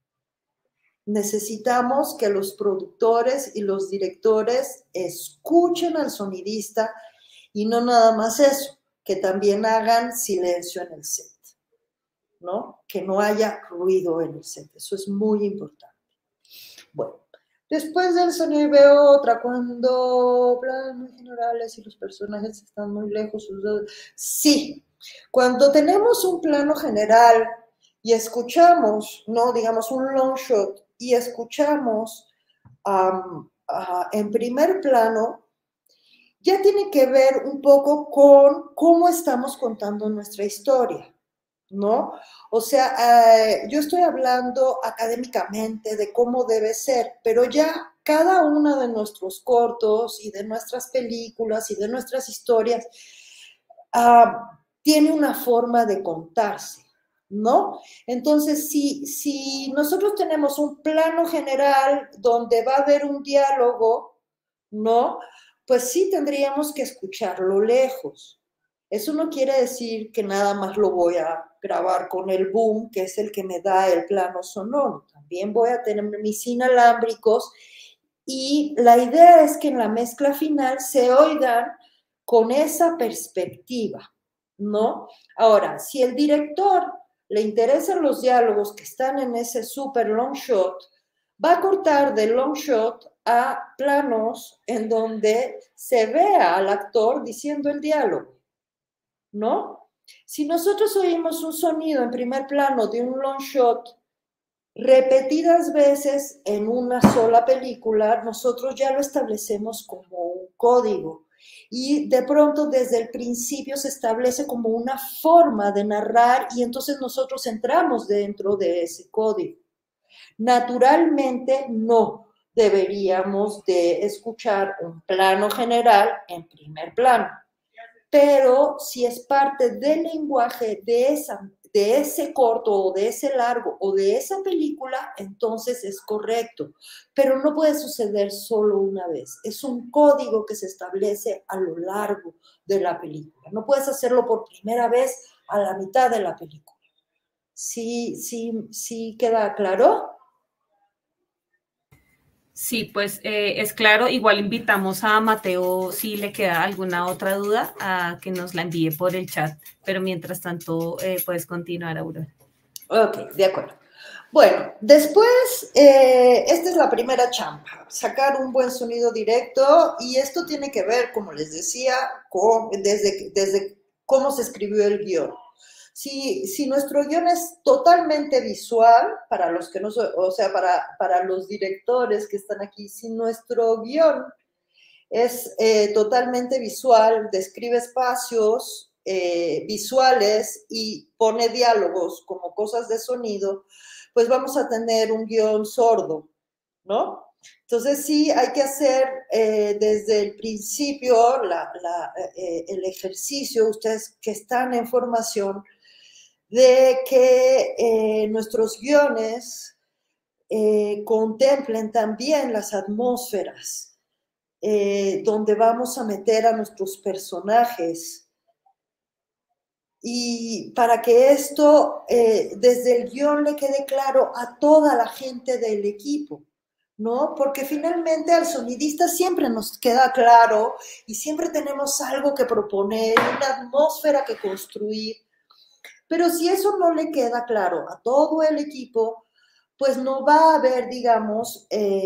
Speaker 3: Necesitamos que los productores y los directores escuchen al sonidista y no nada más eso, que también hagan silencio en el set, ¿no? Que no haya ruido en el set. Eso es muy importante. Bueno. Después del sonido veo otra, cuando planos generales y los personajes están muy lejos. Sí, cuando tenemos un plano general y escuchamos, ¿no? Digamos un long shot y escuchamos en primer plano, ya tiene que ver un poco con cómo estamos contando nuestra historia, ¿no? O sea, yo estoy hablando académicamente de cómo debe ser, pero ya cada uno de nuestros cortos y de nuestras películas y de nuestras historias tiene una forma de contarse, ¿no? Entonces, si nosotros tenemos un plano general donde va a haber un diálogo, ¿no? Pues sí tendríamos que escucharlo lejos. Eso no quiere decir que nada más lo voy a grabar con el boom, que es el que me da el plano sonoro. También voy a tener mis inalámbricos y la idea es que en la mezcla final se oigan con esa perspectiva, ¿no? Ahora, si el director le interesan los diálogos que están en ese super long shot, va a cortar del long shot a planos en donde se vea al actor diciendo el diálogo, ¿no? Si nosotros oímos un sonido en primer plano de un long shot repetidas veces en una sola película, nosotros ya lo establecemos como un código y de pronto desde el principio se establece como una forma de narrar y entonces nosotros entramos dentro de ese código. Naturalmente no deberíamos de escuchar un plano general en primer plano, pero si es parte del lenguaje de esa de ese corto o de ese largo o de esa película, entonces es correcto. Pero no puede suceder solo una vez. Es un código que se establece a lo largo de la película. No puedes hacerlo por primera vez a la mitad de la película. ¿Sí queda claro?
Speaker 2: Sí, pues es claro. Igual invitamos a Mateo, si le queda alguna otra duda, a que nos la envíe por el chat. Pero mientras tanto, puedes continuar, Aurora.
Speaker 3: Ok, de acuerdo. Bueno, después, esta es la primera chamba, sacar un buen sonido directo, y esto tiene que ver, como les decía, desde cómo se escribió el guión. Si nuestro guión es totalmente visual, para los que no son, o sea, para los directores que están aquí, si nuestro guión es totalmente visual, describe espacios visuales y pone diálogos como cosas de sonido, pues vamos a tener un guión sordo, ¿no? Entonces sí hay que hacer desde el principio el ejercicio, ustedes que están en formación, de que nuestros guiones contemplen también las atmósferas donde vamos a meter a nuestros personajes. Y para que esto desde el guión le quede claro a toda la gente del equipo, ¿no? Porque finalmente al sonidista siempre nos queda claro y siempre tenemos algo que proponer, una atmósfera que construir. Pero si eso no le queda claro a todo el equipo, pues no va a haber, digamos,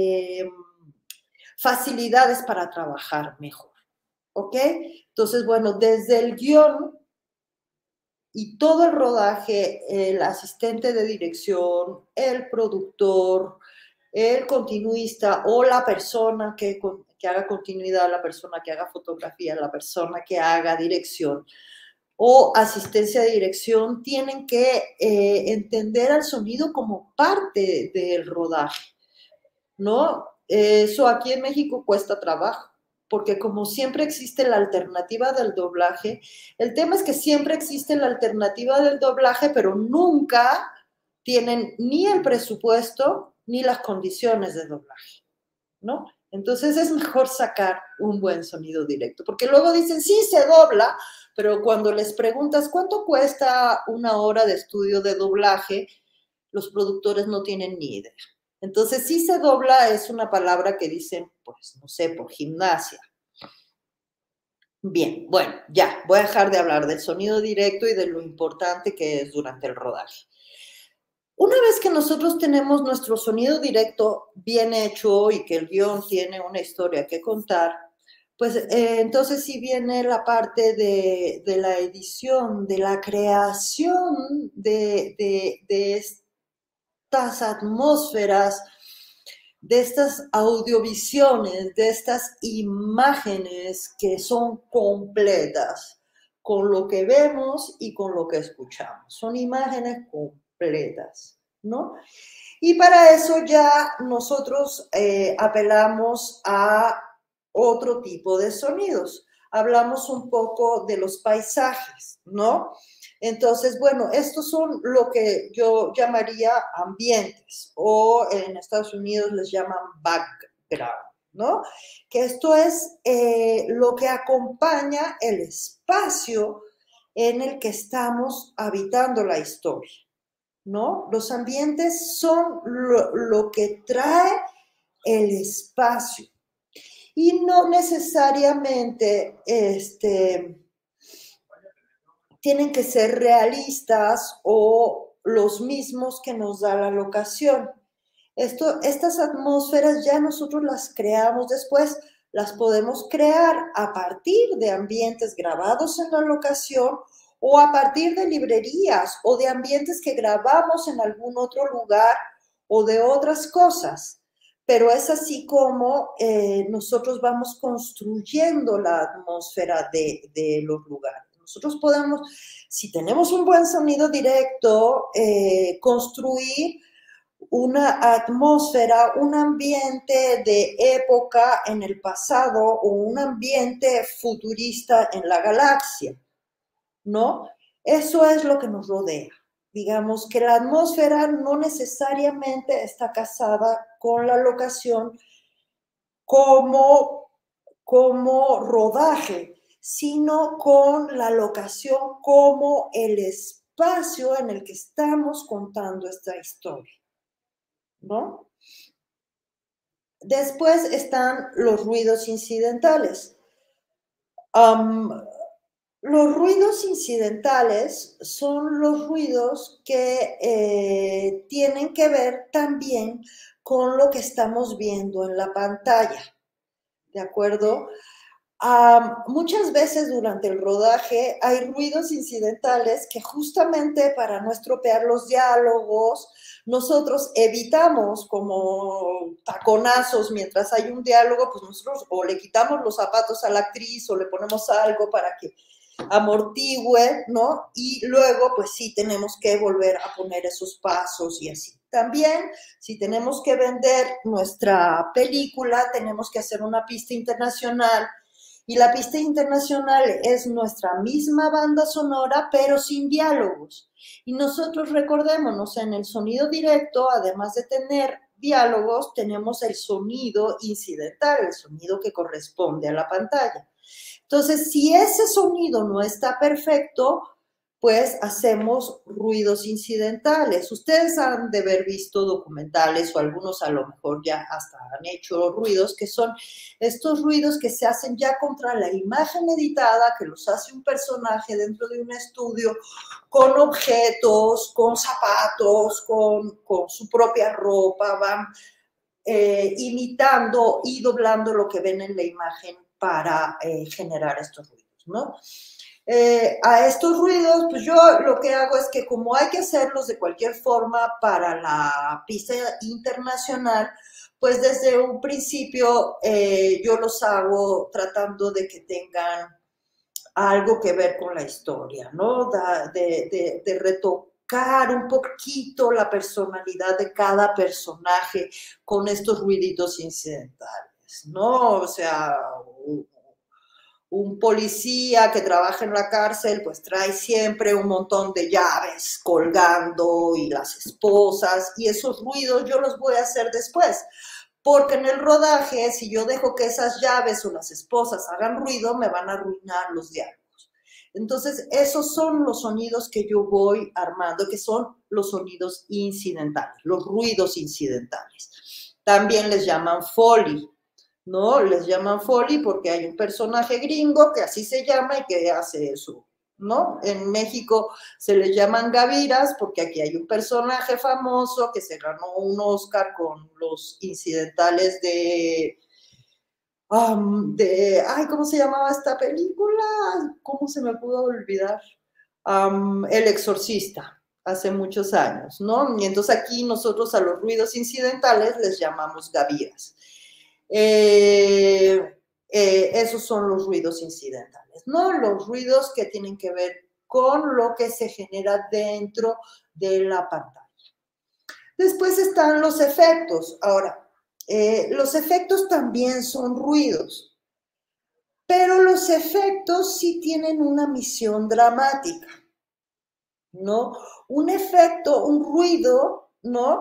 Speaker 3: facilidades para trabajar mejor, ¿ok? Entonces, bueno, desde el guión y todo el rodaje, el asistente de dirección, el productor, el continuista o la persona que haga continuidad, la persona que haga fotografía, la persona que haga dirección o asistencia de dirección, tienen que entender al sonido como parte del rodaje, ¿no? Eso aquí en México cuesta trabajo, porque como siempre existe la alternativa del doblaje, el tema es que siempre existe la alternativa del doblaje, pero nunca tienen ni el presupuesto ni las condiciones de doblaje, ¿no? Entonces es mejor sacar un buen sonido directo, porque luego dicen, sí, se dobla, pero cuando les preguntas cuánto cuesta una hora de estudio de doblaje, los productores no tienen ni idea. Entonces, sí se dobla es una palabra que dicen, pues, no sé, por gimnasia. Bien, bueno, ya, voy a dejar de hablar del sonido directo y de lo importante que es durante el rodaje. Una vez que nosotros tenemos nuestro sonido directo bien hecho y que el guión tiene una historia que contar, pues entonces sí viene la parte de la edición, de la creación de estas atmósferas, de estas audiovisiones, de estas imágenes que son completas con lo que vemos y con lo que escuchamos. Son imágenes completas, ¿no? Y para eso ya nosotros apelamos a otro tipo de sonidos. Hablamos un poco de los paisajes, ¿no? Entonces, bueno, estos son lo que yo llamaría ambientes, o en Estados Unidos les llaman background, ¿no? Que esto es lo que acompaña el espacio en el que estamos habitando la historia, ¿no? Los ambientes son lo que trae el espacio y no necesariamente tienen que ser realistas o los mismos que nos da la locación. Estas atmósferas ya nosotros las creamos después, las podemos crear a partir de ambientes grabados en la locación o a partir de librerías o de ambientes que grabamos en algún otro lugar o de otras cosas. Pero es así como nosotros vamos construyendo la atmósfera de los lugares. Nosotros podemos, si tenemos un buen sonido directo, construir una atmósfera, un ambiente de época en el pasado o un ambiente futurista en la galaxia, ¿no? Eso es lo que nos rodea. digamos que la atmósfera no necesariamente está casada con la locación como rodaje, sino con la locación como el espacio en el que estamos contando esta historia, ¿no? Después están los ruidos incidentales. Los ruidos incidentales son los ruidos que tienen que ver también con lo que estamos viendo en la pantalla, ¿de acuerdo? Muchas veces durante el rodaje hay ruidos incidentales que justamente para no estropear los diálogos, nosotros evitamos como taconazos mientras hay un diálogo, pues nosotros o le quitamos los zapatos a la actriz o le ponemos algo para que amortigüe, ¿no? Y luego, pues sí, tenemos que volver a poner esos pasos y así. También, si tenemos que vender nuestra película, tenemos que hacer una pista internacional. Y la pista internacional es nuestra misma banda sonora, pero sin diálogos. Y nosotros recordémonos, en el sonido directo, además de tener diálogos, tenemos el sonido incidental, el sonido que corresponde a la pantalla. Entonces, si ese sonido no está perfecto, pues hacemos ruidos incidentales. Ustedes han de haber visto documentales o algunos a lo mejor ya hasta han hecho ruidos, que son estos ruidos que se hacen ya contra la imagen editada, que los hace un personaje dentro de un estudio con objetos, con zapatos, con su propia ropa, van imitando y doblando lo que ven en la imagen para generar estos ruidos, ¿no? A estos ruidos, pues yo lo que hago es que como hay que hacerlos de cualquier forma para la pista internacional, pues desde un principio yo los hago tratando de que tengan algo que ver con la historia, ¿no? De retocar un poquito la personalidad de cada personaje con estos ruiditos incidentales, ¿no? O sea, un policía que trabaja en la cárcel, pues trae siempre un montón de llaves colgando y las esposas, y esos ruidos yo los voy a hacer después, porque en el rodaje, si yo dejo que esas llaves o las esposas hagan ruido, me van a arruinar los diálogos. Entonces, esos son los sonidos que yo voy armando, que son los sonidos incidentales, los ruidos incidentales. También les llaman Foley, ¿no? Les llaman Foley porque hay un personaje gringo que así se llama y que hace eso, ¿no? En México se les llaman gaviras porque aquí hay un personaje famoso que se ganó un Oscar con los incidentales ay, ¿cómo se llamaba esta película? ¿Cómo se me pudo olvidar? El Exorcista, hace muchos años, ¿no? Y entonces aquí nosotros a los ruidos incidentales les llamamos gaviras. Esos son los ruidos incidentales, ¿no? Los ruidos que tienen que ver con lo que se genera dentro de la pantalla. Después están los efectos. Ahora, los efectos también son ruidos, pero los efectos sí tienen una misión dramática, ¿no? Un efecto, un ruido, ¿no?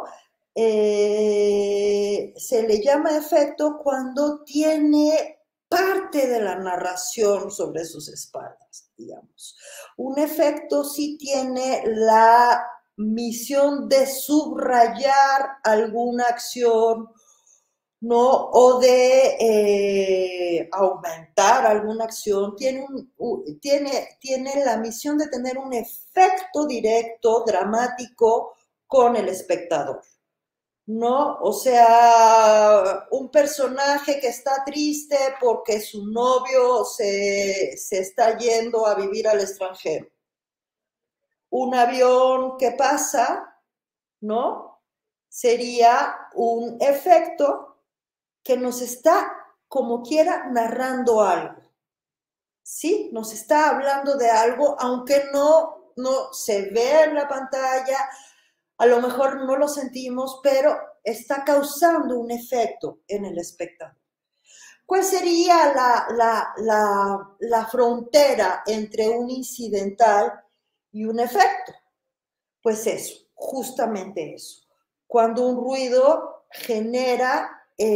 Speaker 3: Se le llama efecto cuando tiene parte de la narración sobre sus espaldas, digamos. Un efecto sí tiene la misión de subrayar alguna acción, ¿no? O de aumentar alguna acción, tiene la misión de tener un efecto directo, dramático con el espectador, ¿no? O sea, un personaje que está triste porque su novio se está yendo a vivir al extranjero. Un avión que pasa, ¿no? Sería un efecto que nos está, como quiera, narrando algo, ¿sí? Nos está hablando de algo, aunque no se ve en la pantalla, a lo mejor no lo sentimos, pero está causando un efecto en el espectador. ¿Cuál sería la frontera entre un incidental y un efecto? Pues eso, justamente eso. Cuando un ruido genera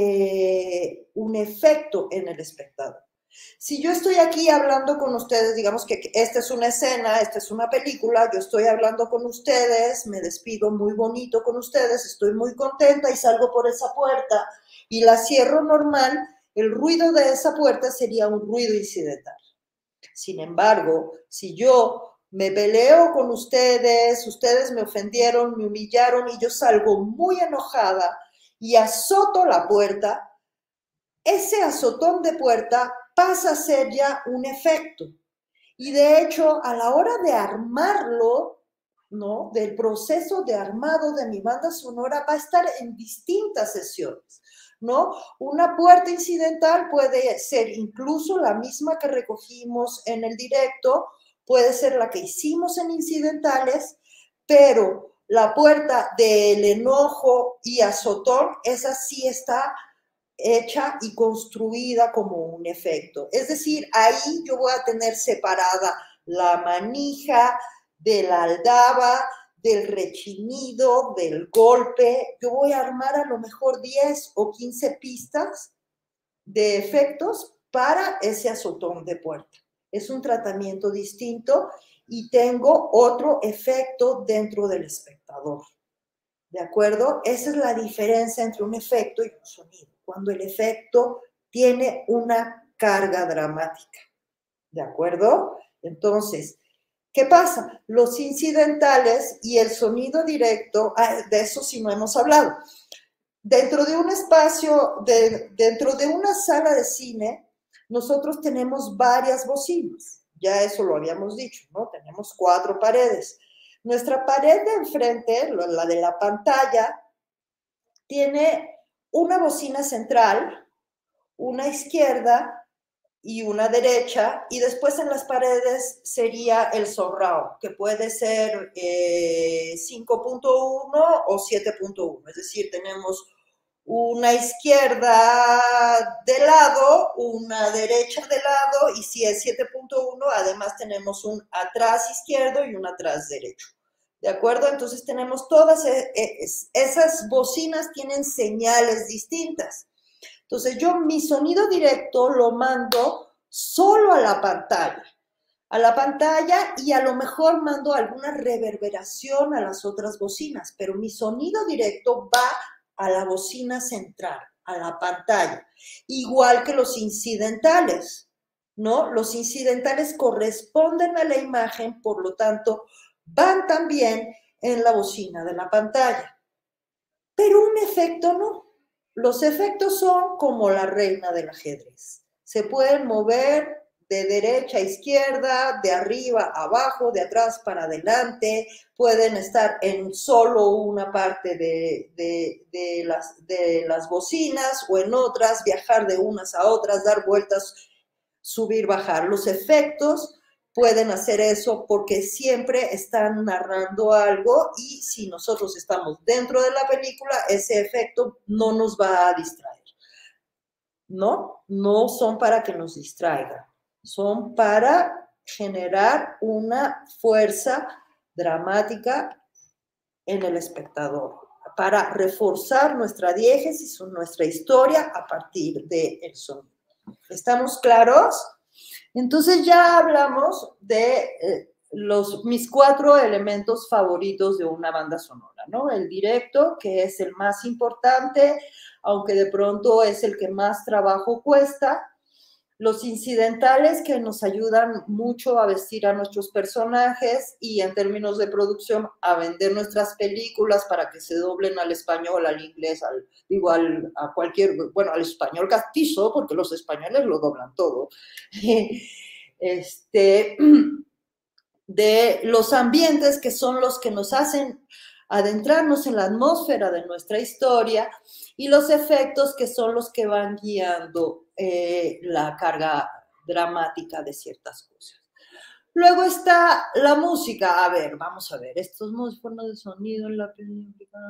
Speaker 3: un efecto en el espectador. Si yo estoy aquí hablando con ustedes, digamos que esta es una escena, esta es una película, yo estoy hablando con ustedes, me despido muy bonito con ustedes, estoy muy contenta y salgo por esa puerta y la cierro normal, el ruido de esa puerta sería un ruido incidental. Sin embargo, si yo me peleo con ustedes, ustedes me ofendieron, me humillaron y yo salgo muy enojada y azoto la puerta, ese azotón de puerta pasa a ser ya un efecto. Y de hecho, a la hora de armarlo, ¿no? Del proceso de armado de mi banda sonora va a estar en distintas sesiones, ¿no? Una puerta incidental puede ser incluso la misma que recogimos en el directo, puede ser la que hicimos en incidentales, pero la puerta del enojo y azotón, esa sí está hecha y construida como un efecto. Es decir, ahí yo voy a tener separada la manija de la aldaba, del rechinido, del golpe. Yo voy a armar a lo mejor 10 o 15 pistas de efectos para ese azotón de puerta. Es un tratamiento distinto y tengo otro efecto dentro del espectador. ¿De acuerdo? Esa es la diferencia entre un efecto y un sonido. Cuando el efecto tiene una carga dramática. ¿De acuerdo? Entonces, ¿qué pasa? Los incidentales y el sonido directo, de eso sí no hemos hablado. Dentro de un espacio, dentro de una sala de cine, nosotros tenemos varias bocinas. Ya eso lo habíamos dicho, ¿no? Tenemos 4 paredes. Nuestra pared de enfrente, la de la pantalla, tiene una bocina central, una izquierda y una derecha, y después en las paredes sería el surround, que puede ser 5.1 o 7.1, es decir, tenemos una izquierda de lado, una derecha de lado, y si es 7.1, además tenemos un atrás izquierdo y un atrás derecho. ¿De acuerdo? Entonces tenemos todas esas bocinas tienen señales distintas. Entonces yo mi sonido directo lo mando solo a la pantalla y a lo mejor mando alguna reverberación a las otras bocinas, pero mi sonido directo va a la bocina central, a la pantalla, igual que los incidentales, ¿no? Los incidentales corresponden a la imagen, por lo tanto, van también en la bocina de la pantalla. Pero un efecto no. Los efectos son como la reina del ajedrez. Se pueden mover de derecha a izquierda, de arriba a abajo, de atrás para adelante, pueden estar en solo una parte de las bocinas o en otras, viajar de unas a otras, dar vueltas, subir, bajar. Los efectos pueden hacer eso porque siempre están narrando algo y si nosotros estamos dentro de la película, ese efecto no nos va a distraer. ¿No? No son para que nos distraigan, son para generar una fuerza dramática en el espectador, para reforzar nuestra diégesis, nuestra historia a partir del sonido. ¿Estamos claros? Entonces ya hablamos de mis 4 elementos favoritos de una banda sonora, ¿no? El directo, que es el más importante, aunque de pronto es el que más trabajo cuesta. Los incidentales, que nos ayudan mucho a vestir a nuestros personajes y en términos de producción a vender nuestras películas para que se doblen al español, al inglés, a cualquier, bueno, al español castizo, porque los españoles lo doblan todo. De los ambientes, que son los que nos hacen adentrarnos en la atmósfera de nuestra historia, y los efectos, que son los que van guiando la carga dramática de ciertas cosas. Luego está la música. A ver, vamos a ver, estos formas de sonido en la película.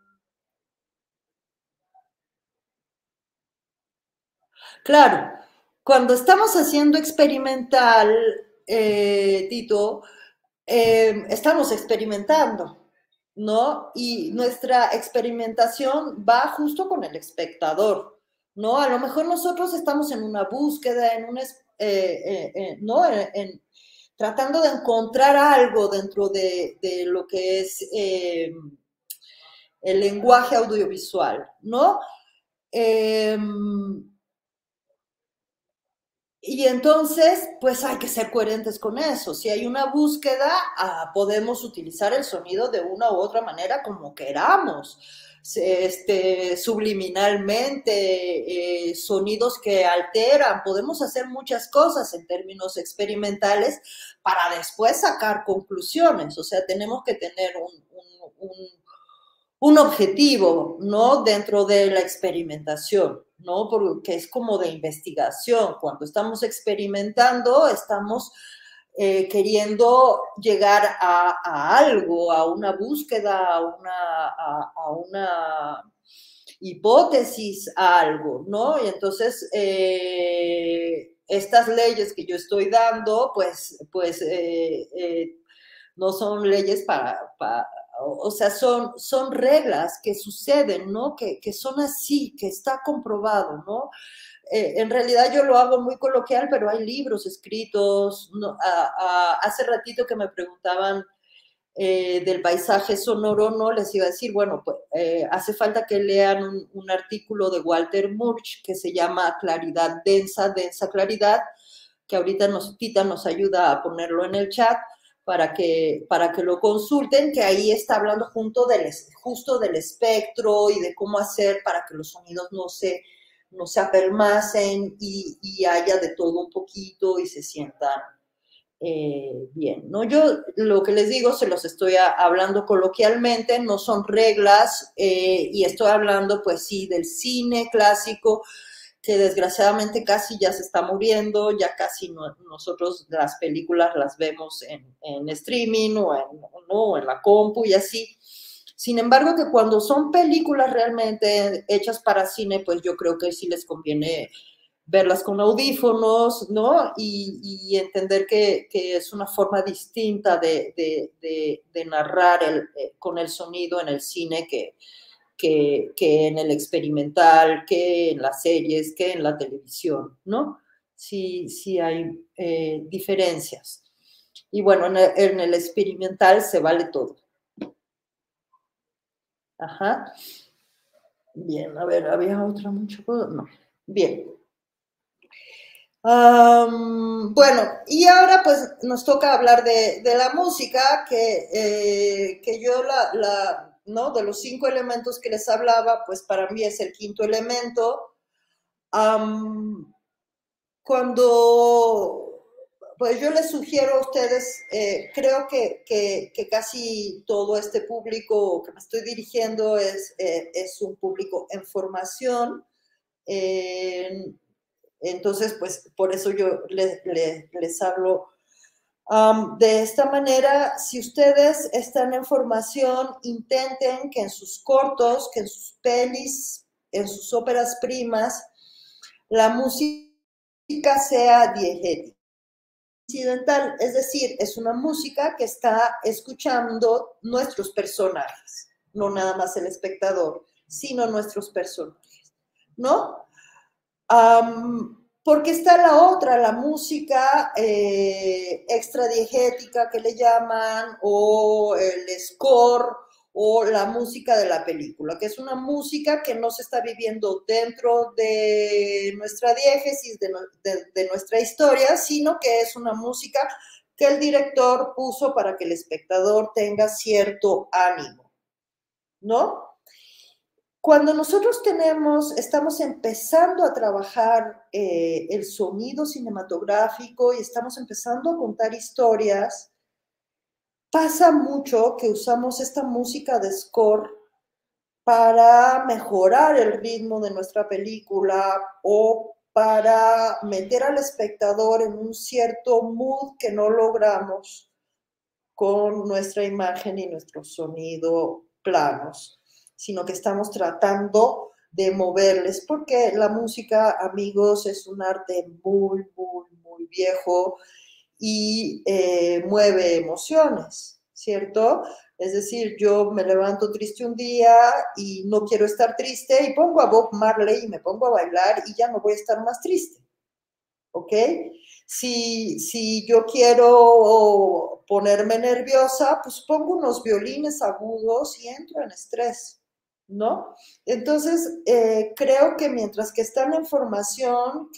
Speaker 3: Claro, cuando estamos haciendo experimental, Tito, estamos experimentando, ¿no? Y nuestra experimentación va justo con el espectador, ¿no? A lo mejor nosotros estamos en una búsqueda, ¿no? Tratando de encontrar algo dentro de lo que es el lenguaje audiovisual, ¿no? Y entonces, pues hay que ser coherentes con eso. Si hay una búsqueda, podemos utilizar el sonido de una u otra manera como queramos. Subliminalmente, sonidos que alteran. Podemos hacer muchas cosas en términos experimentales para después sacar conclusiones. O sea, tenemos que tener un objetivo, ¿no? Dentro de la experimentación, ¿no? Porque es como de investigación. Cuando estamos experimentando, estamos queriendo llegar a algo, a una búsqueda, a una hipótesis, a algo, ¿no? Y entonces, estas leyes que yo estoy dando, pues no son leyes o sea, son reglas que suceden, ¿no? Que son así, que está comprobado, ¿no? En realidad yo lo hago muy coloquial, pero hay libros escritos, ¿no? Hace ratito que me preguntaban del paisaje sonoro, no les iba a decir, bueno, pues hace falta que lean un artículo de Walter Murch que se llama Claridad Densa, Densa Claridad, que ahorita Tita nos ayuda a ponerlo en el chat para que lo consulten, que ahí está hablando justo del espectro y de cómo hacer para que los sonidos no se apelmacen y haya de todo un poquito y se sientan bien, ¿no? Yo lo que les digo se los estoy hablando coloquialmente, no son reglas, y estoy hablando, pues sí, del cine clásico, que desgraciadamente casi ya se está muriendo, ya casi nosotros las películas las vemos en streaming o en la compu y así. Sin embargo, que cuando son películas realmente hechas para cine, pues yo creo que sí les conviene verlas con audífonos, ¿no? Y entender que es una forma distinta de narrar con el sonido en el cine que en el experimental, que en las series, que en la televisión, ¿no? Sí hay diferencias. Y bueno, en el experimental se vale todo. Ajá. Bien, a ver, ¿había otra mucho? No. Bien. Bueno, y ahora pues nos toca hablar de la música, que yo ¿no? De los 5 elementos que les hablaba, pues para mí es el quinto elemento. Pues yo les sugiero a ustedes, creo que casi todo este público que me estoy dirigiendo es un público en formación. Entonces, pues por eso yo les hablo de esta manera. Si ustedes están en formación, intenten que en sus cortos, que en sus pelis, en sus óperas primas, la música sea diegética, incidental, es decir, es una música que está escuchando nuestros personajes, no nada más el espectador, sino nuestros personajes, ¿no? Porque está la otra, la música extradiegética que le llaman, o el score, o la música de la película, que es una música que no se está viviendo dentro de nuestra diégesis, de nuestra historia, sino que es una música que el director puso para que el espectador tenga cierto ánimo, ¿no? Cuando nosotros estamos empezando a trabajar el sonido cinematográfico y estamos empezando a contar historias, pasa mucho que usamos esta música de score para mejorar el ritmo de nuestra película o para meter al espectador en un cierto mood que no logramos con nuestra imagen y nuestro sonido planos, sino que estamos tratando de moverles, porque la música, amigos, es un arte muy, muy, muy viejo y mueve emociones, ¿cierto? Es decir, yo me levanto triste un día y no quiero estar triste y pongo a Bob Marley y me pongo a bailar y ya no voy a estar más triste, ¿ok? Si yo quiero ponerme nerviosa, pues pongo unos violines agudos y entro en estrés, ¿no? Entonces, creo que mientras que están en formación,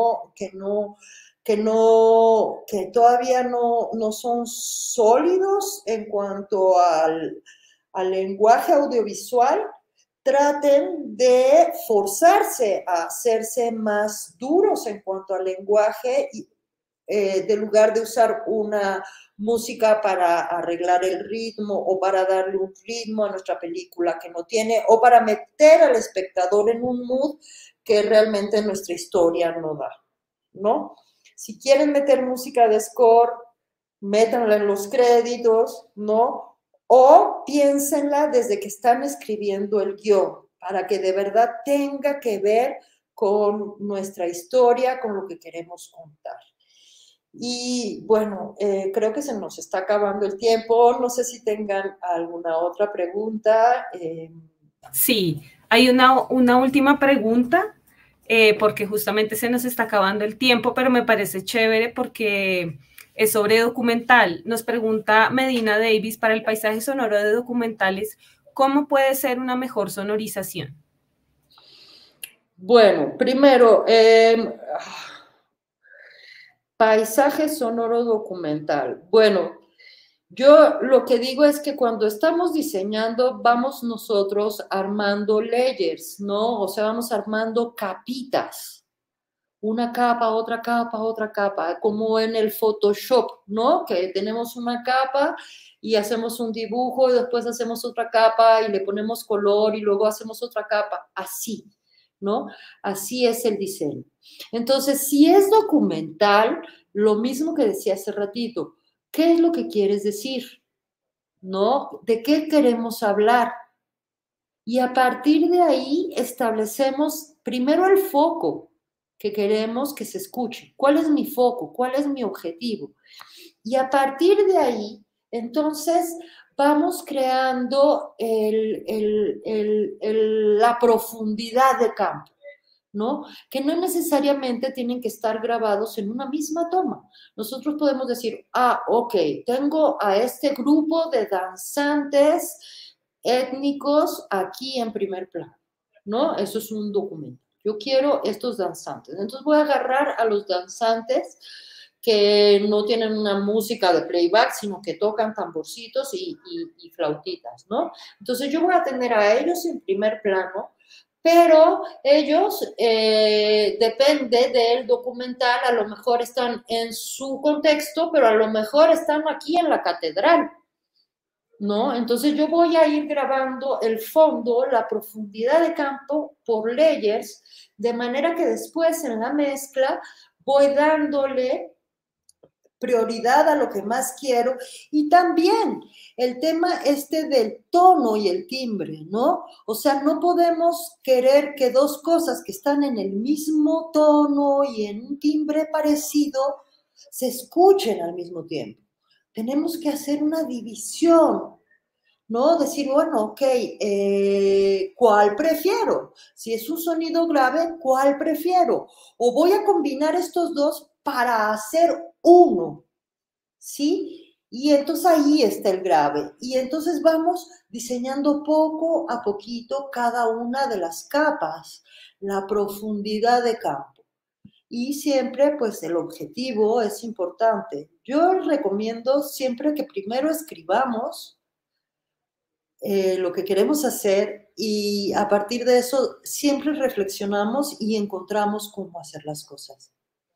Speaker 3: que todavía no son sólidos en cuanto al lenguaje audiovisual, traten de forzarse a hacerse más duros en cuanto al lenguaje, de lugar de usar una música para arreglar el ritmo o para darle un ritmo a nuestra película que no tiene, o para meter al espectador en un mood que realmente nuestra historia no da, ¿no? Si quieren meter música de score, métanla en los créditos, ¿no? O piénsenla desde que están escribiendo el guión, para que de verdad tenga que ver con nuestra historia, con lo que queremos contar. Y bueno, creo que se nos está acabando el tiempo. No sé si tengan alguna otra pregunta.
Speaker 2: Sí, hay una última pregunta, porque justamente se nos está acabando el tiempo, pero me parece chévere porque es sobre documental. Nos pregunta Medina Davis, para el paisaje sonoro de documentales, ¿cómo puede ser una mejor sonorización?
Speaker 3: Bueno, primero, paisaje sonoro documental. Bueno, yo lo que digo es que cuando estamos diseñando, vamos nosotros armando layers, ¿no? O sea, vamos armando capitas. Una capa, otra capa, como en el Photoshop, ¿no? Que tenemos una capa y hacemos un dibujo y después hacemos otra capa y le ponemos color y luego hacemos otra capa, así, ¿no? Así es el diseño. Entonces, si es documental, lo mismo que decía hace ratito, ¿qué es lo que quieres decir? ¿No? ¿De qué queremos hablar? Y a partir de ahí establecemos primero el foco que queremos que se escuche. ¿Cuál es mi foco? ¿Cuál es mi objetivo? Y a partir de ahí, entonces, vamos creando la profundidad de campo, ¿no? Que no necesariamente tienen que estar grabados en una misma toma. Nosotros podemos decir, ok, tengo a este grupo de danzantes étnicos aquí en primer plano, ¿no? Eso es un documento. Yo quiero estos danzantes. Entonces voy a agarrar a los danzantes que no tienen una música de playback, sino que tocan tamborcitos y flautitas, ¿no? Entonces yo voy a tener a ellos en primer plano, pero ellos, depende del documental, a lo mejor están en su contexto, pero a lo mejor están aquí en la catedral, ¿no? Entonces yo voy a ir grabando el fondo, la profundidad de campo por layers, de manera que después en la mezcla voy dándole prioridad a lo que más quiero, y también el tema del tono y el timbre, ¿no? O sea, no podemos querer que dos cosas que están en el mismo tono y en un timbre parecido se escuchen al mismo tiempo. Tenemos que hacer una división, ¿no? Decir, bueno, ok, ¿cuál prefiero? Si es un sonido grave, ¿cuál prefiero? O voy a combinar estos dos para hacer uno, ¿sí? Y entonces ahí está el grave. Y entonces vamos diseñando poco a poquito cada una de las capas, la profundidad de campo. Y siempre, pues, el objetivo es importante. Yo recomiendo siempre que primero escribamos lo que queremos hacer, y a partir de eso siempre reflexionamos y encontramos cómo hacer las cosas.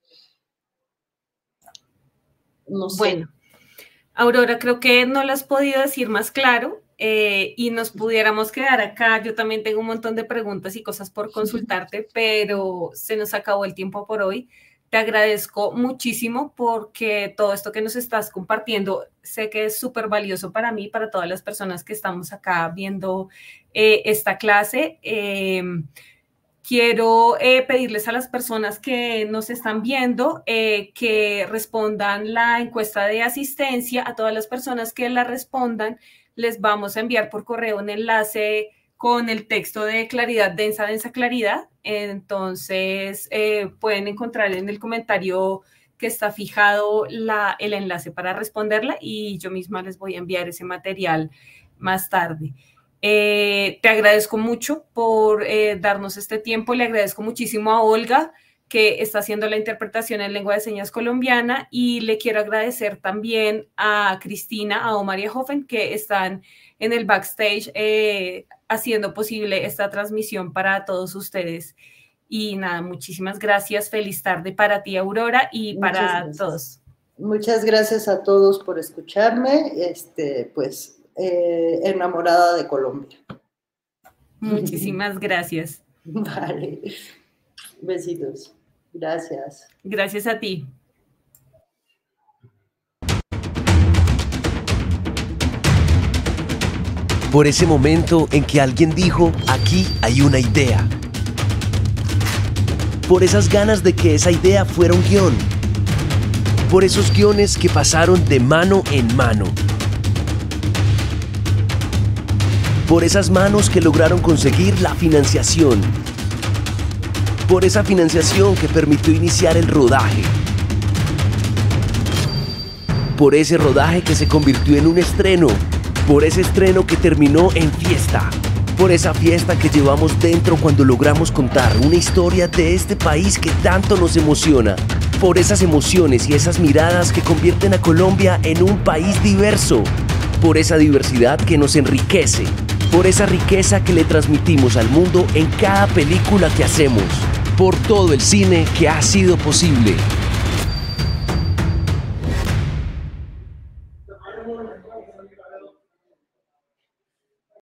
Speaker 3: No sé.
Speaker 2: Bueno, Aurora, creo que no lo has podido decir más claro, y nos pudiéramos quedar acá. Yo también tengo un montón de preguntas y cosas por consultarte, pero se nos acabó el tiempo por hoy. Te agradezco muchísimo porque todo esto que nos estás compartiendo sé que es súper valioso para mí, para todas las personas que estamos acá viendo esta clase. quiero pedirles a las personas que nos están viendo que respondan la encuesta de asistencia. A todas las personas que la respondan, les vamos a enviar por correo un enlace con el texto de claridad, densa, densa claridad. Entonces, pueden encontrar en el comentario que está fijado el enlace para responderla y yo misma les voy a enviar ese material más tarde. Te agradezco mucho por darnos este tiempo. Le agradezco muchísimo a Olga, que está haciendo la interpretación en lengua de señas colombiana, y le quiero agradecer también a Cristina, a Omar y a Hoffen, que están en el backstage haciendo posible esta transmisión para todos ustedes. Y nada, muchísimas gracias. Feliz tarde para ti, Aurora, y para todos.
Speaker 3: Muchas gracias a todos por escucharme. Pues enamorada de Colombia.
Speaker 2: Muchísimas gracias.
Speaker 3: Vale. Besitos. Gracias.
Speaker 2: Gracias a ti.
Speaker 1: Por ese momento en que alguien dijo, aquí hay una idea. Por esas ganas de que esa idea fuera un guión. Por esos guiones que pasaron de mano en mano. Por esas manos que lograron conseguir la financiación. Por esa financiación que permitió iniciar el rodaje. Por ese rodaje que se convirtió en un estreno. Por ese estreno que terminó en fiesta. Por esa fiesta que llevamos dentro cuando logramos contar una historia de este país que tanto nos emociona. Por esas emociones y esas miradas que convierten a Colombia en un país diverso. Por esa diversidad que nos enriquece. Por esa riqueza que le transmitimos al mundo en cada película que hacemos. Por todo el cine que ha sido posible.